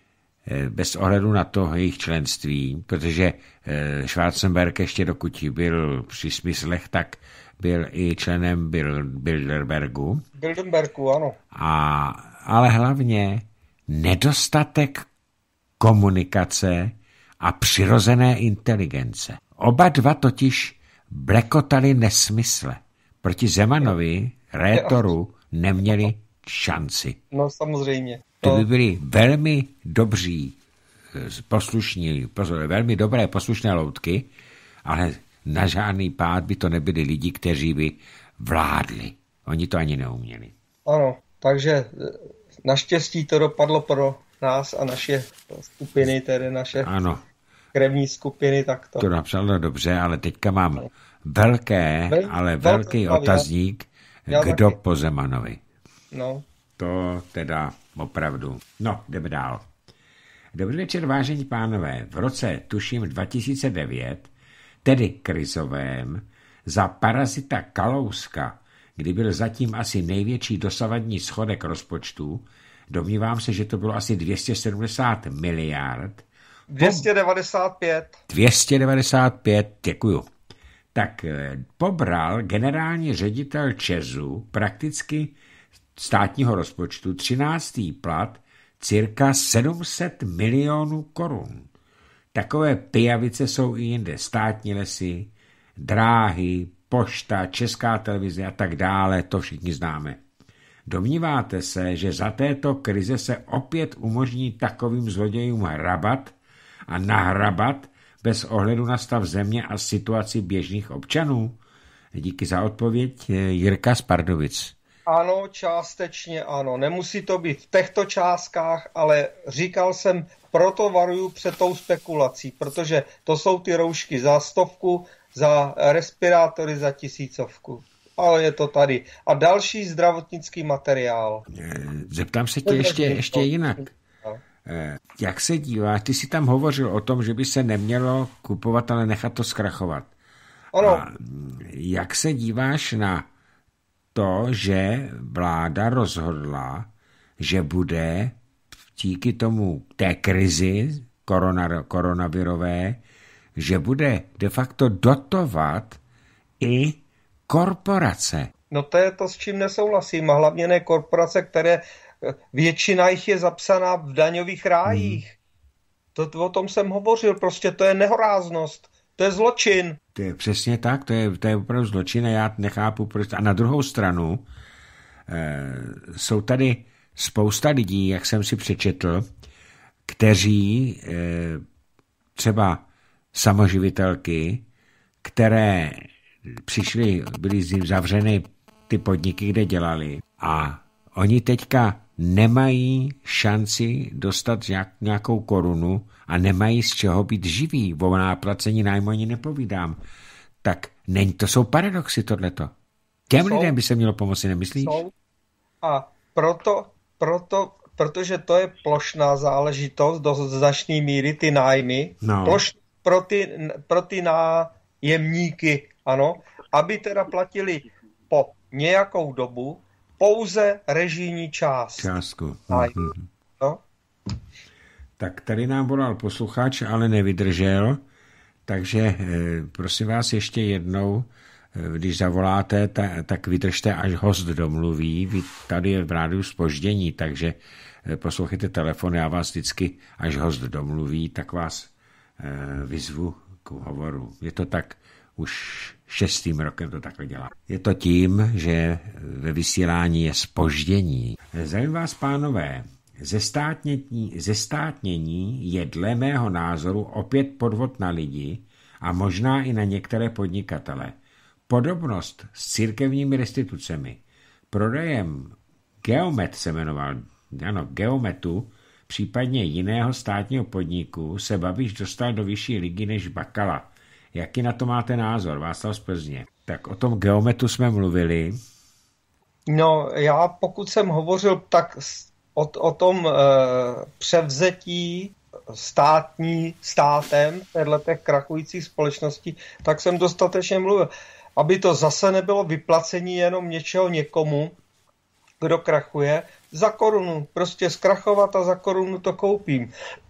bez ohledu na to jejich členství, protože Schwarzenberg ještě dokud byl při smyslech, tak byl i členem Bilderbergu. Bilderbergu, ano. A, ale hlavně nedostatek komunikace a přirozené inteligence. Oba dva totiž blekotali nesmysle. Proti Zemanovi, rétoru, neměli šanci. No samozřejmě. To by byli velmi dobří, poslušní, velmi dobré poslušné loutky, ale na žádný pád by to nebyli lidi, kteří by vládli. Oni to ani neuměli. Ano, takže naštěstí to dopadlo pro nás a naše skupiny, tedy naše ano. krevní skupiny. Tak to... to napsal dobře, ale teďka mám ano. velké, Vel, ale velký velký otazník, já, já kdo taky. Po Zemanovi. No. To teda opravdu. No, jdeme dál. Dobrý večer, vážení pánové. V roce, tuším, dva tisíce devět, tedy krizovém, za parazita Kalouska, kdy byl zatím asi největší dosavadní schodek rozpočtu, domnívám se, že to bylo asi dvě stě sedmdesát miliard. dvě stě devadesát pět. dvě stě devadesát pět, děkuju. Tak pobral generální ředitel ČEZu prakticky státního rozpočtu třináctý plat cirka sedm set milionů korun. Takové pijavice jsou i jinde. Státní lesy, dráhy, pošta, Česká televize a tak dále, to všichni známe. Domníváte se, že za této krize se opět umožní takovým zlodějům hrabat a nahrabat bez ohledu na stav země a situaci běžných občanů? Díky za odpověď, Jirka z Pardubic. Ano, částečně ano. Nemusí to být v těchto částkách, ale říkal jsem, proto varuju před tou spekulací, protože to jsou ty roušky za stovku, za respirátory za tisícovku. Ale je to tady. A další zdravotnický materiál. Zeptám se tě ještě, ještě jinak. Jak se díváš? Ty jsi tam hovořil o tom, že by se nemělo kupovat, ale nechat to zkrachovat. Ano. A jak se díváš na to, že vláda rozhodla, že bude díky tomu té krizi korona, koronavirové, že bude de facto dotovat i korporace? No to je to, s čím nesouhlasím. A hlavně ne korporace, které většina jich je zapsaná v daňových rájích. Hmm. To, o tom jsem hovořil. Prostě to je nehoráznost. To je zločin. To je přesně tak. To je, to je opravdu zločin a já nechápu. Proč. A na druhou stranu e, jsou tady spousta lidí, jak jsem si přečetl, kteří e, třeba samoživitelky, které přišly, byly zavřeny ty podniky, kde dělali a oni teďka nemají šanci dostat nějakou korunu a nemají z čeho být živí. O náplacení nájmu ani nepovídám. Tak není, to jsou paradoxy tohleto. Těm jsou, lidem by se mělo pomoci, nemyslíš? Jsou. A proto, proto, protože to je plošná záležitost do značné míry, ty nájmy, no. Ploš, pro, ty, pro ty nájemníky, ano, aby teda platili po nějakou dobu pouze režijní část. Částku. No. Tak tady nám volal posluchač, ale nevydržel, takže prosím vás ještě jednou, když zavoláte, tak vydržte, až host domluví. Tady je v rádiu zpoždění, takže poslouchejte telefon, já vás vždycky, až host domluví, tak vás vyzvu k hovoru. Je to tak už šestým rokem to takhle dělá. Je to tím, že ve vysílání je zpoždění. Zajímavá vás, pánové, zestátnění, zestátnění je dle mého názoru opět podvod na lidi a možná i na některé podnikatele. Podobnost s církevními restitucemi. Prodejem Geomet se jmenoval, ano, Geometu, případně jiného státního podniku, se Babiš dostal do vyšší ligy než Bakala. Jaký na to máte názor, Václav z Plzně? Tak o tom Geometu jsme mluvili. No, já pokud jsem hovořil tak o, o tom e, převzetí státní státem těch krachujících společností, tak jsem dostatečně mluvil. Aby to zase nebylo vyplacení jenom něčeho někomu, kdo krachuje, za korunu. Prostě zkrachovat a za korunu to koupím.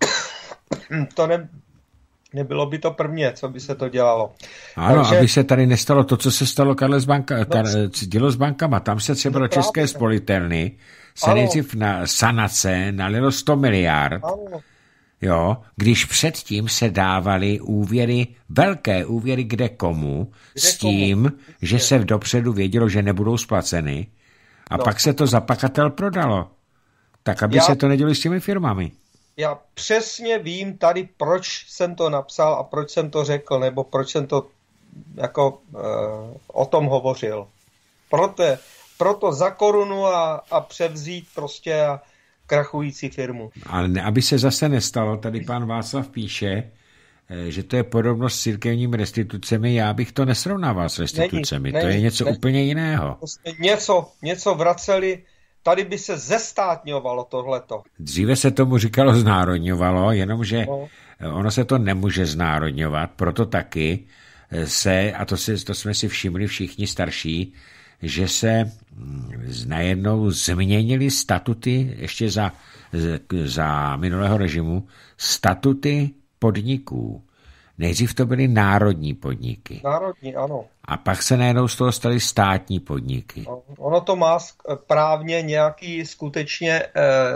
To ne... Nebylo by to první, co by se to dělalo. Ano, takže... aby se tady nestalo to, co se stalo Karle s banka, kar, dělo s bankama. Tam se třeba do České spolitelny se nejdřív na sanace nalilo sto miliard, ano. Jo, když předtím se dávaly úvěry, velké úvěry kde komu, kde s tím, komu? Že se dopředu vědělo, že nebudou splaceny a no. Pak se to za pakatel prodalo. Tak, aby Já... se to nedělo s těmi firmami. Já přesně vím tady, proč jsem to napsal a proč jsem to řekl, nebo proč jsem to jako e, o tom hovořil. Proto, proto za korunu a, a převzít prostě a krachující firmu. Ale ne, aby se zase nestalo, tady pán Václav píše, že to je podobnost s církevními restitucemi, já bych to nesrovnával s restitucemi, není, to není, je něco není, úplně jiného. Něco, něco vraceli. Tady by se zestátňovalo tohleto. Dříve se tomu říkalo znárodňovalo, jenomže no. Ono se to nemůže znárodňovat, proto taky se, a to, si, to jsme si všimli všichni starší, že se najednou změnily statuty, ještě za, za minulého režimu, statuty podniků. Nejdřív to byly národní podniky. Národní, ano. A pak se najednou z toho staly státní podniky. Ono to má právně nějaký skutečně eh,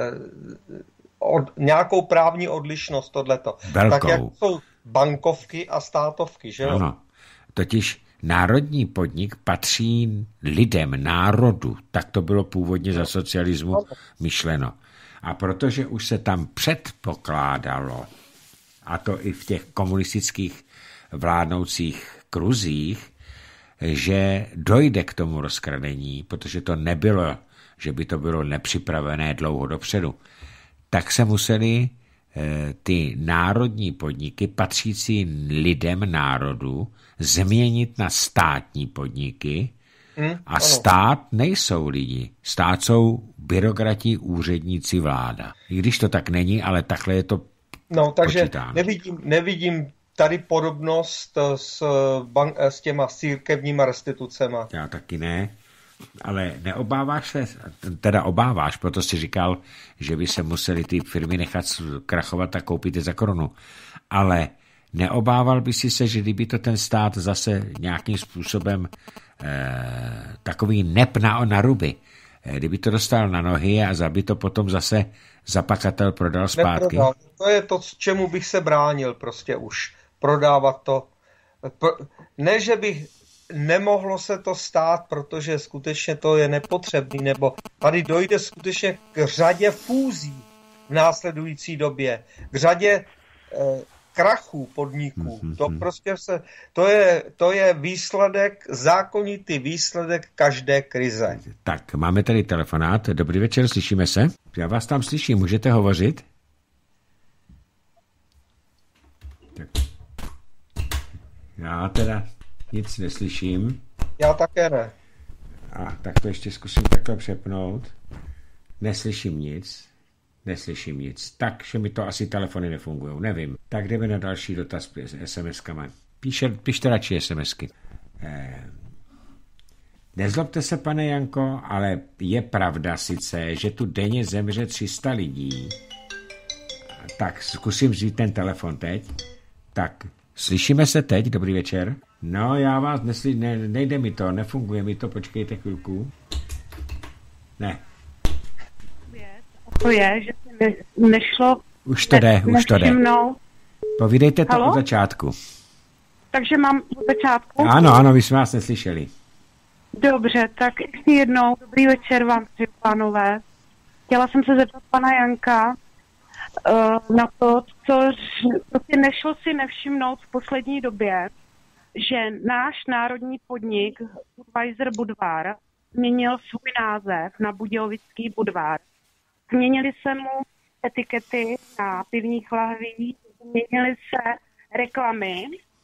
od, nějakou právní odlišnost tohleto. Velkou. Tak jak jsou bankovky a státovky, že jo? Ano. Totiž národní podnik patří lidem, národu. Tak to bylo původně za socialismu ano. myšleno. A protože už se tam předpokládalo, a to i v těch komunistických vládnoucích kruzích, že dojde k tomu rozkradení, protože to nebylo, že by to bylo nepřipravené dlouho dopředu, tak se museli ty národní podniky patřící lidem národu změnit na státní podniky hmm, a ano. Stát nejsou lidi. Stát jsou byrokrati, úředníci, vláda. I když to tak není, ale takhle je to No, takže počítáno. nevidím, nevidím tady podobnost s, bank, s těma církevníma restitucema. Já taky ne. Ale neobáváš se, teda obáváš, proto jsi říkal, že by se museli ty firmy nechat krachovat a koupit je za korunu. Ale neobával by si se, že kdyby to ten stát zase nějakým způsobem eh, takový nep na, na ruby, eh, kdyby to dostal na nohy a za by to potom zase zapakatel prodal zpátky? Neprodal. To je to, čemu bych se bránil prostě už. Prodávat to. Ne, že bych nemohlo se to stát, protože skutečně to je nepotřebný, nebo tady dojde skutečně k řadě fúzí v následující době, k řadě eh, krachů podniků. Mm-hmm. To prostě se, to je, to je výsledek, zákonitý výsledek každé krize. Tak, máme tady telefonát. Dobrý večer, slyšíme se? Já vás tam slyším, můžete hovořit? Tak. Já teda nic neslyším. Já také ne. A tak to ještě zkusím takhle přepnout. Neslyším nic. Neslyším nic. Takže mi to asi telefony nefungují. Nevím. Tak jdeme na další dotaz s es em eskama. Píše, pište radši es em esky. Eh, nezlobte se, pane Janko, ale je pravda sice, že tu denně zemře tři sta lidí. Tak zkusím vzít ten telefon teď. Tak, slyšíme se teď? Dobrý večer. No, já vás nesli, ne, nejde mi to, nefunguje mi to, počkejte chvilku. Ne. To je, že ne, nešlo... Už to jde, už to jde. Povídejte to Halo? Od začátku. Takže mám od začátku? Ano, ano, my jsme vás neslyšeli. Dobře, tak ještě jednou, dobrý večer vám, pánové. Chtěla jsem se zeptat pana Janka uh, na to, co prostě nešlo si nevšimnout v poslední době, že náš národní podnik Budweiser Budvar změnil svůj název na Budějovický Budvar. Změnili se mu etikety na pivních lahví, změnily se reklamy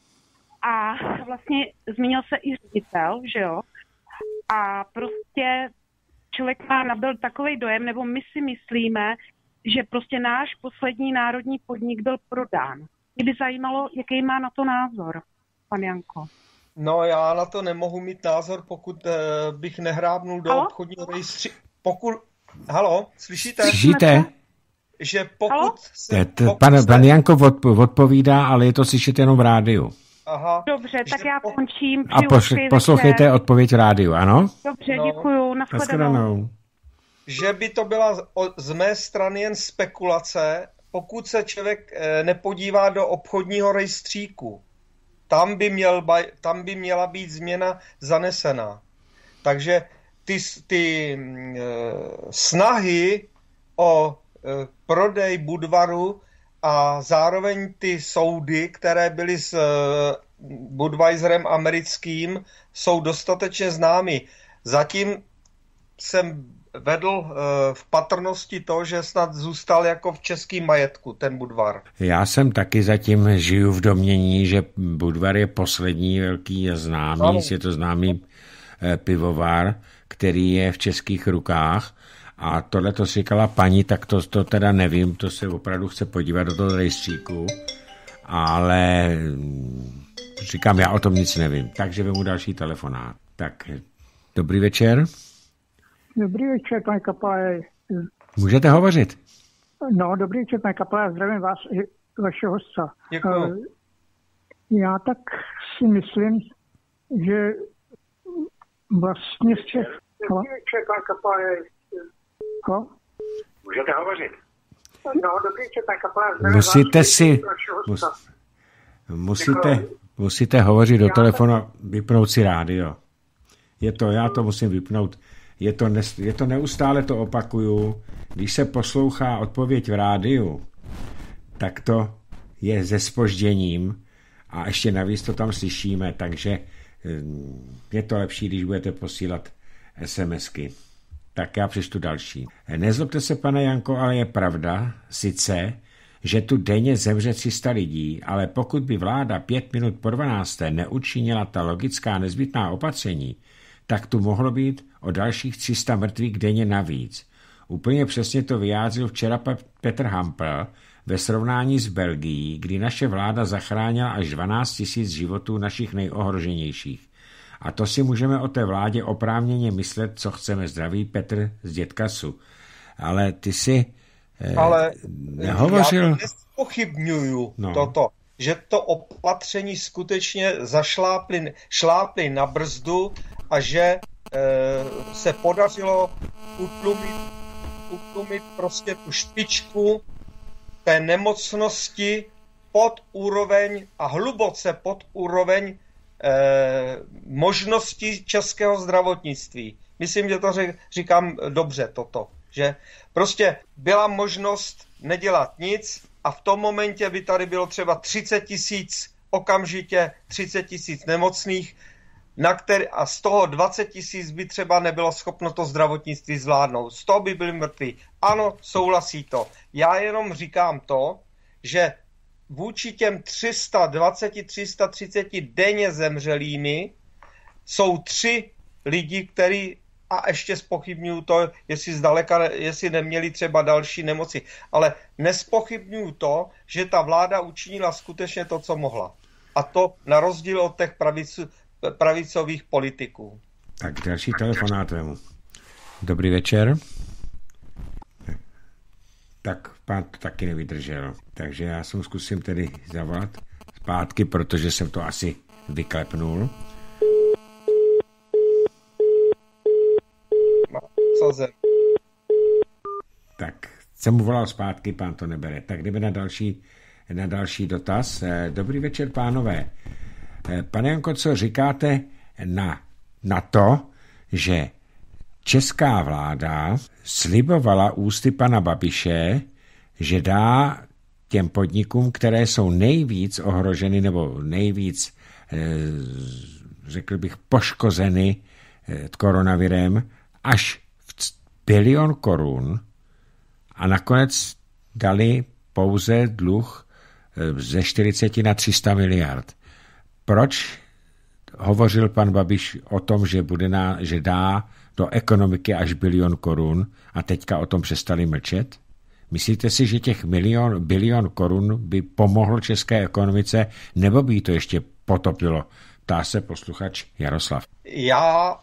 a vlastně změnil se i ředitel, že jo? A prostě člověk má nabyl takovej dojem, nebo my si myslíme, že prostě náš poslední národní podnik byl prodán. Mě by zajímalo, jaký má na to názor, pan Janko. No, já na to nemohu mít názor, pokud uh, bych nehrábnul do Halo? obchodního rejstříku. Pokud... Halo, slyšíte? Slyšíte? Že pokud se, pokud pan, se... pan Janko odpovídá, ale je to slyšet jenom v rádiu. Aha. Dobře, tak já končím. A posl- poslouchejte večer. Odpověď v rádiu, ano? Dobře, no. Děkuju, nashledanou. Že by to byla z mé strany jen spekulace, pokud se člověk nepodívá do obchodního rejstříku. Tam by, měl, tam by měla být změna zanesená. Takže ty, ty e, snahy o e, prodej Budvaru a zároveň ty soudy, které byly s e, Budweiserem americkým, jsou dostatečně známy. Zatím jsem vedl e, v patrnosti to, že snad zůstal jako v českém majetku ten Budvar. Já jsem taky zatím žiju v domnění, že Budvar je poslední velký a známý, je to známý e, pivovar, který je v českých rukách. A tohle to si říkala paní, tak to, to teda nevím, to se opravdu chce podívat do toho rejstříku. Ale říkám, já o tom nic nevím. Takže vemu další telefonát. Tak, dobrý večer. Dobrý večer, pane Kapale. Můžete hovořit? No, dobrý večer, pane Kapale, zdravím vás i vašeho hosta. Děkuju. Já tak si myslím, že vlastně z těch... Dobrý večer, pane Kapale. Ko? Můžete hovořit. No, dobrý večer, pane Kapale, zdravím musíte vás si, i vašeho hosta. Musíte, musíte hovořit do telefonu a vypnout si rádio. Je to, já to musím vypnout. Je to, ne, je to neustále, to opakuju. Když se poslouchá odpověď v rádiu, tak to je se zpožděním a ještě navíc to tam slyšíme, takže je to lepší, když budete posílat es em esky. Tak já přečtu další. Nezlobte se, pane Janko, ale je pravda, sice, že tu denně zemře tři sta lidí, ale pokud by vláda pět minut po dvanácté neučinila ta logická nezbytná opatření, tak tu mohlo být o dalších tři sta mrtvých denně navíc. Úplně přesně to vyjádřil včera Petr Hampel ve srovnání s Belgií, kdy naše vláda zachránila až dvanáct tisíc životů našich nejohroženějších. A to si můžeme o té vládě oprávněně myslet, co chceme. Zdraví Petr z Dětkasu. Ale ty si eh, Ale nehovořil... já nespochybňuju no. toto, že to opatření skutečně zašlápli šlápli na brzdu a že eh, se podařilo utlumit, utlumit prostě tu špičku té nemocnosti pod úroveň a hluboce pod úroveň eh, možností českého zdravotnictví. Myslím, že to říkám dobře toto, že prostě byla možnost nedělat nic a v tom momentě by tady bylo třeba třicet tisíc okamžitě, třicet tisíc nemocných, na který, a z toho dvacet tisíc by třeba nebylo schopno to zdravotnictví zvládnout. Z toho by byli mrtví. Ano, souhlasí to. Já jenom říkám to, že vůči těm tři sta dvacet, tři sta třicet denně zemřelými jsou tři lidi, který, a ještě zpochybňuju to, jestli zdaleka, jestli neměli třeba další nemoci, ale nespochybňuju to, že ta vláda učinila skutečně to, co mohla. A to na rozdíl od těch pravic, pravicových politiků. Tak další telefonát vemu. Dobrý večer. Tak pán to taky nevydržel. Takže já jsem zkusím tedy zavolat zpátky, protože jsem to asi vyklepnul. Tak jsem mu volal zpátky, pán to nebere. Tak jdeme na další, na další dotaz. Dobrý večer, pánové. Pane Janko, co říkáte na, na to, že česká vláda slibovala ústy pana Babiše, že dá těm podnikům, které jsou nejvíc ohroženy nebo nejvíc, řekl bych, poškozeny koronavirem, až bilion korun a nakonec dali pouze dluh ze čtyřicet na tři sta miliard. Proč hovořil pan Babiš o tom, že, bude na, že dá do ekonomiky až bilion korun a teďka o tom přestali mlčet? Myslíte si, že těch milion, bilion korun by pomohlo české ekonomice, nebo by to ještě potopilo? Ptá se posluchač Jaroslav. Já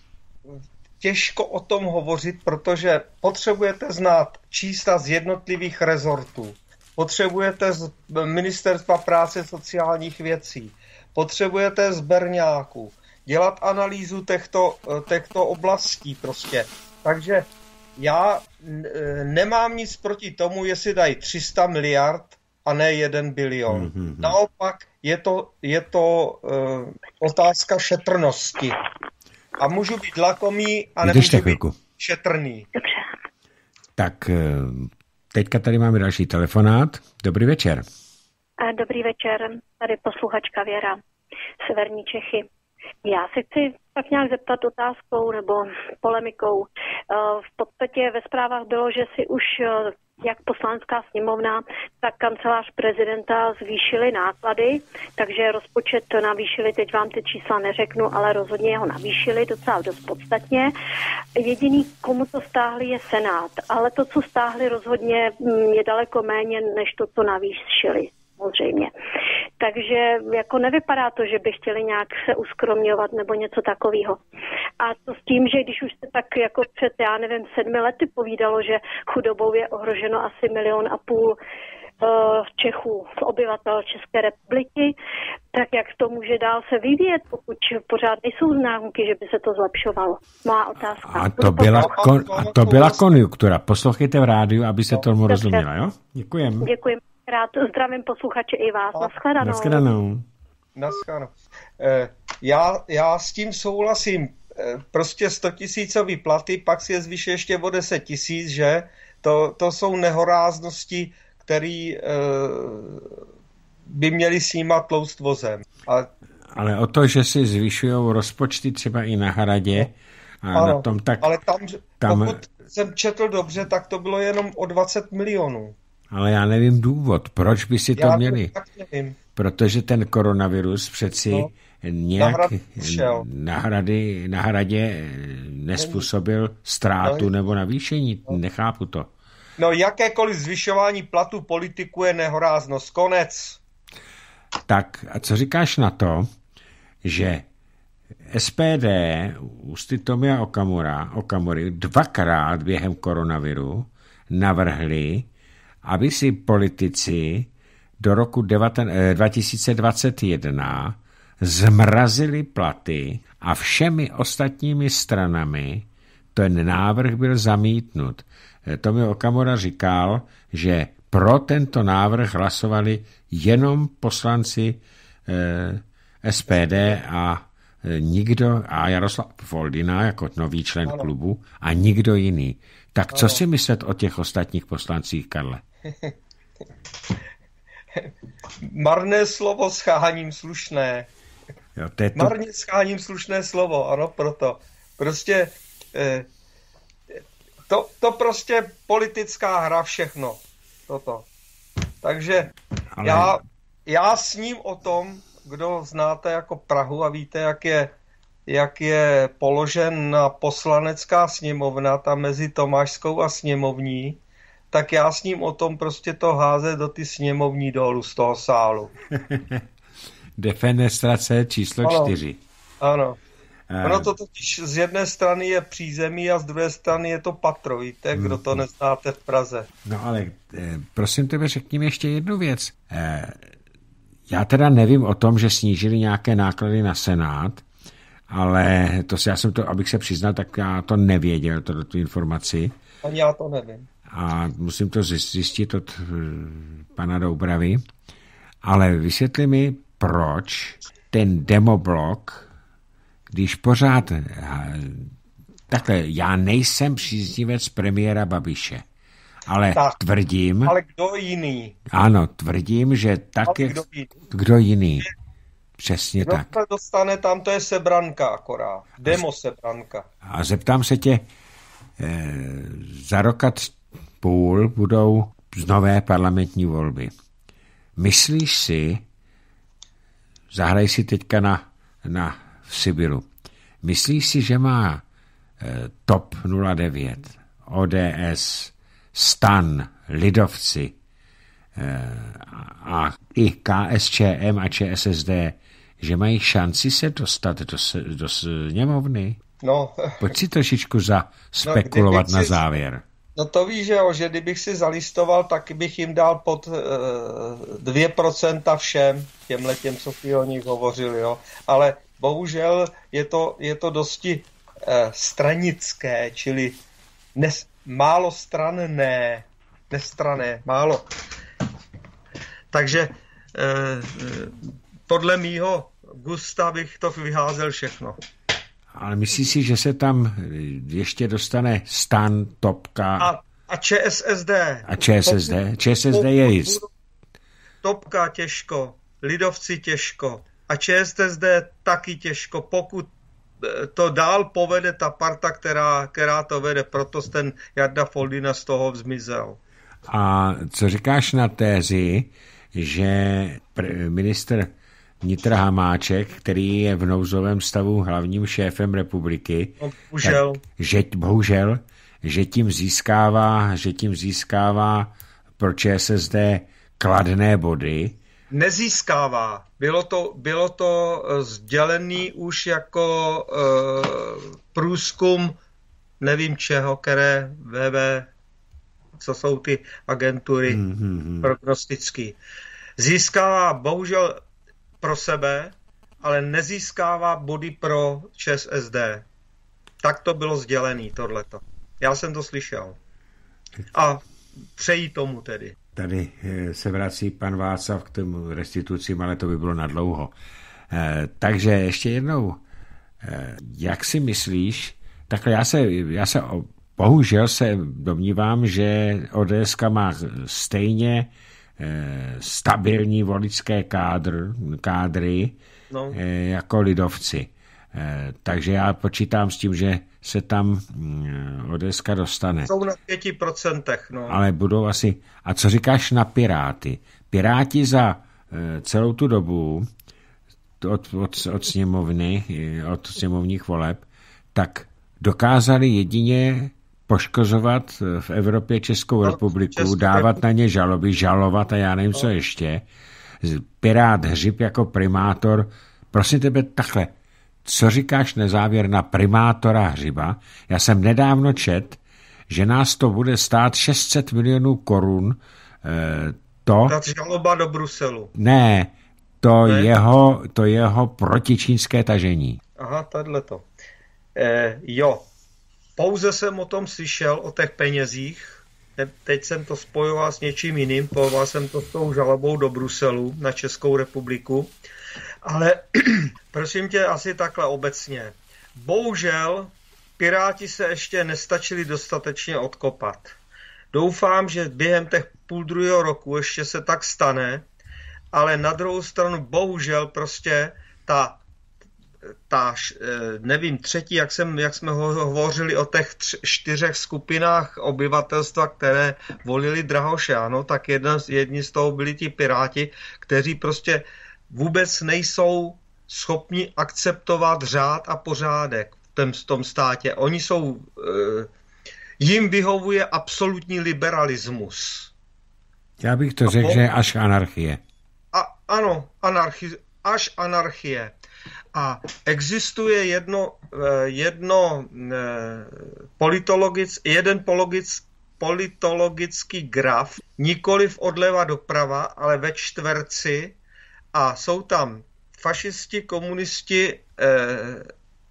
těžko o tom hovořit, protože potřebujete znát čísla z jednotlivých rezortů. Potřebujete z Ministerstva práce sociálních věcí. Potřebujete z berňáků. Dělat analýzu těchto, těchto oblastí prostě. Takže já nemám nic proti tomu, jestli dají tři sta miliard a ne jeden bilion. Mm-hmm. Naopak je to, je to uh, otázka šetrnosti. A můžu být lakomý a nemůžu být šetrný. Dobře. Tak teďka tady máme další telefonát. Dobrý večer. Dobrý večer, tady posluchačka Věra, Severní Čechy. Já se chci tak nějak zeptat otázkou nebo polemikou. V podstatě ve zprávách bylo, že si už jak Poslanecká sněmovna, tak kancelář prezidenta zvýšili náklady, takže rozpočet navýšili, teď vám ty čísla neřeknu, ale rozhodně ho navýšili docela dost podstatně. Jediný, komu to stáhli, je Senát, ale to, co stáhli, rozhodně je daleko méně, než to, co navýšili. Samozřejmě. Takže jako nevypadá to, že by chtěli nějak se uskromňovat nebo něco takového. A to s tím, že když už se tak jako před, já nevím, sedmi lety povídalo, že chudobou je ohroženo asi milion a půl uh, Čechů, obyvatel České republiky, tak jak to může dál se vyvíjet, pokud pořád nejsou známky, že by se to zlepšovalo. Má otázka. A to byla, kon, a to byla konjunktura. Poslouchejte v rádiu, aby se tomu rozuměla, jo? Děkujem. Děkujem. Rád zdravím posluchače i vás. Naschledanou. Naschledanou. Naschledanou. Eh, já, já s tím souhlasím. Eh, prostě stotisícový platy, pak si je zvýší ještě o deset tisíc, že? To, to jsou nehoráznosti, které eh, by měly snímat tloust vozem. A... Ale o to, že si zvyšují rozpočty třeba i na Hradě a ano, na tom tak... ale tam, tam, pokud jsem četl dobře, tak to bylo jenom o dvacet milionů. Ale já nevím důvod, proč by si to já měli. Tak nevím. Protože ten koronavirus přeci no, nějak na, hrady, na hradě nespůsobil ztrátu no, nebo navýšení. No. Nechápu to. No jakékoliv zvyšování platu politiků je nehoráznost. Konec. Tak a co říkáš na to, že S P D ústy Tomia Okamura, Okamury dvakrát během koronaviru navrhli, aby si politici do roku dva tisíce dvacet jedna zmrazili platy a všemi ostatními stranami ten návrh byl zamítnut. Tomio Okamura říkal, že pro tento návrh hlasovali jenom poslanci eh, S P D a eh, nikdo, a Jaroslav Foldyna jako nový člen ano. klubu a nikdo jiný. Tak ano. Co si myslet o těch ostatních poslancích, Karle? Marné slovo scháním slušné. Jo, to... Marně scháním slušné slovo, ano, proto. Prostě eh, to, to prostě politická hra všechno. Toto. Takže Ale... já, já sním o tom, kdo znáte jako Prahu a víte, jak je, jak je položen poslanecká sněmovna, tam mezi Tomášskou a sněmovní, tak já s ním o tom prostě to házet do ty sněmovní dolů z toho sálu. Defenestrace číslo ano, čtyři. Ano. Ono to totiž z jedné strany je přízemí a z druhé strany je to patro, víte, kdo to neznáte v Praze. No ale prosím tebe, řekni mi ještě jednu věc. Já teda nevím o tom, že snížili nějaké náklady na Senát, ale to si, já jsem to, abych se přiznal, tak já to nevěděl, to, tu informaci. Ani já to nevím. A musím to zjistit od pana Doubravy. Ale vysvětli mi, proč ten demoblok, když pořád... Takhle, já nejsem příznivec premiéra Babiše, ale tak, tvrdím... Ale kdo jiný? Ano, tvrdím, že tak je... Kdo jiný? Kdo jiný? Přesně kdo tak. Kdo dostane, tam to je sebranka akorát. Demo sebranka. A zeptám se tě, eh, za rok a půl budou nové parlamentní volby. Myslíš si, zahraj si teďka na, na v Sibiru, myslíš si, že má eh, TOP nula devět, O D S, STAN, Lidovci eh, a i K S Č M a Č S S D, že mají šanci se dostat do, do sněmovny? No, Pojď si trošičku zaspekulovat no, na závěr. No to víš, že, jo, že kdybych si zalistoval, tak bych jim dal pod uh, dvě procenta všem, těmhle těm, co ty o nich hovořili, jo. Ale bohužel je to, je to dosti uh, stranické, čili nes, málo stranné, nestrané, málo. Takže uh, podle mýho gusta bych to vyházel všechno. Ale myslíš si, že se tam ještě dostane STAN, Topka... A, a Č S S D. A Č S S D? Č S S D je jist. Topka těžko, Lidovci těžko a Č S S D taky těžko, pokud to dál povede ta parta, která, která to vede, proto ten Jarda Foldyna z toho zmizel. A co říkáš na tézi, že ministr vnitra Hamáček, který je v nouzovém stavu hlavním šéfem republiky, no, bohužel. Tak, že, bohužel, že tím získává, že tím získává pro Č S S D kladné body. Nezískává. Bylo to, bylo to sdělený už jako uh, průzkum nevím čeho, které V V, co jsou ty agentury mm-hmm. prognostický. Získává bohužel pro sebe, ale nezískává body pro Č S S D. Tak to bylo sdělený, tohleto. Já jsem to slyšel. A přejí tomu tedy. Tady se vrací pan Václav k tomu restitucím, ale to by bylo nadlouho. Takže ještě jednou, jak si myslíš, takhle já se, já se bohužel se domnívám, že O D S má stejně stabilní voličské kádr, kádry no. jako lidovci. Takže já počítám s tím, že se tam O D S dostane. Jsou na pěti procentech. No. Ale budou asi... A co říkáš na Piráty? Piráti za celou tu dobu od, od, od sněmovny, od sněmovních voleb, tak dokázali jedině poškozovat v Evropě Českou republiku, Českou dávat na ně žaloby, žalovat a já nevím, co ještě. Pirát Hřib jako primátor. Prosím tebe, takhle, co říkáš na závěr na primátora Hřiba? Já jsem nedávno čet, že nás to bude stát šest set milionů korun. To... Ta žaloba do Bruselu. Ne, to, ne? Jeho, to jeho protičínské tažení. Aha, tadyhleto. Eh, jo, pouze jsem o tom slyšel, o těch penězích. Teď jsem to spojoval s něčím jiným, spojoval jsem to s tou žalobou do Bruselu na Českou republiku. Ale prosím tě, asi takhle obecně. Bohužel Piráti se ještě nestačili dostatečně odkopat. Doufám, že během těch půl druhého roku ještě se tak stane, ale na druhou stranu bohužel prostě ta, ta nevím, třetí, jak, jsem, jak jsme hovořili o těch tři, čtyřech skupinách obyvatelstva, které volili Drahoše, ano, tak jedna, jedni z toho byli ti Piráti, kteří prostě vůbec nejsou schopni akceptovat řád a pořádek v tom, v tom státě. Oni jsou, jim vyhovuje absolutní liberalismus. Já bych to řekl, že až anarchie. A, ano, anarchi, až anarchie. A existuje jedno, jedno politologic, jeden pologic, politologický graf, nikoliv odleva doprava, ale ve čtverci, a jsou tam fašisti, komunisti, eh,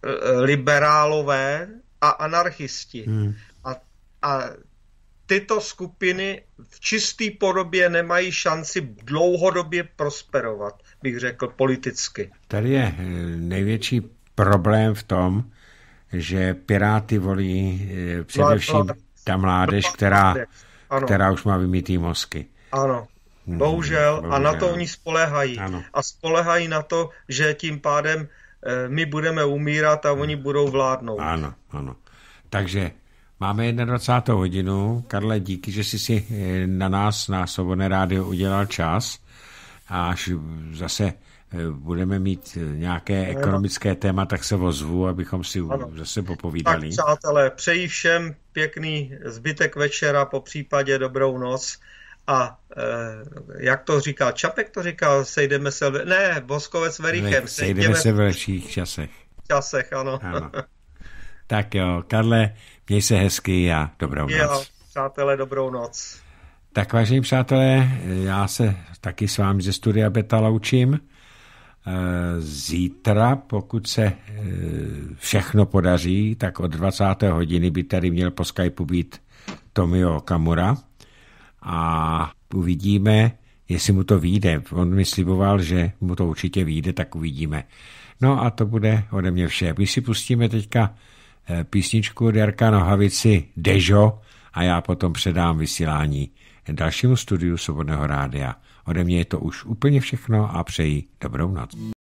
liberálové a anarchisti. Hmm. A, a tyto skupiny v čisté podobě nemají šanci dlouhodobě prosperovat, bych řekl, politicky. Tady je největší problém v tom, že Piráty volí především ta mládež, která, která už má vymytý mozky. Ano. Bohužel, Bohužel, a na to oni spoléhají. Ano. A spoléhají na to, že tím pádem e, my budeme umírat a oni budou vládnout. Ano, ano. Takže máme dvacátou hodinu. Karle, díky, že jsi si na nás, na Svobodné rádio udělal čas. A až zase budeme mít nějaké ekonomické téma, tak se ozvu, abychom si ano. zase popovídali. Tak, přátelé, přeji všem pěkný zbytek večera, po případě dobrou noc. A e, jak to říká, Čapek to říkal, sejdeme se, ne, Boskovec Verichem. Sejdeme, sejdeme se v lepších časech. Časech, ano. ano. Tak jo, Karle, měj se hezky a dobrou jo, noc. Přátelé, dobrou noc. Tak vážení přátelé, já se taky s vámi ze studia Beta loučím. Zítra, pokud se všechno podaří, tak od dvacáté hodiny by tady měl po Skypeu být Tomio Okamura. A uvidíme, jestli mu to vyjde. On mi sliboval, že mu to určitě vyjde, tak uvidíme. No a to bude ode mě vše. My si pustíme teďka písničku od Jarka Nohavici Dežo a já potom předám vysílání dalšímu studiu Svobodného rádia. Ode mě je to už úplně všechno a přeji dobrou noc.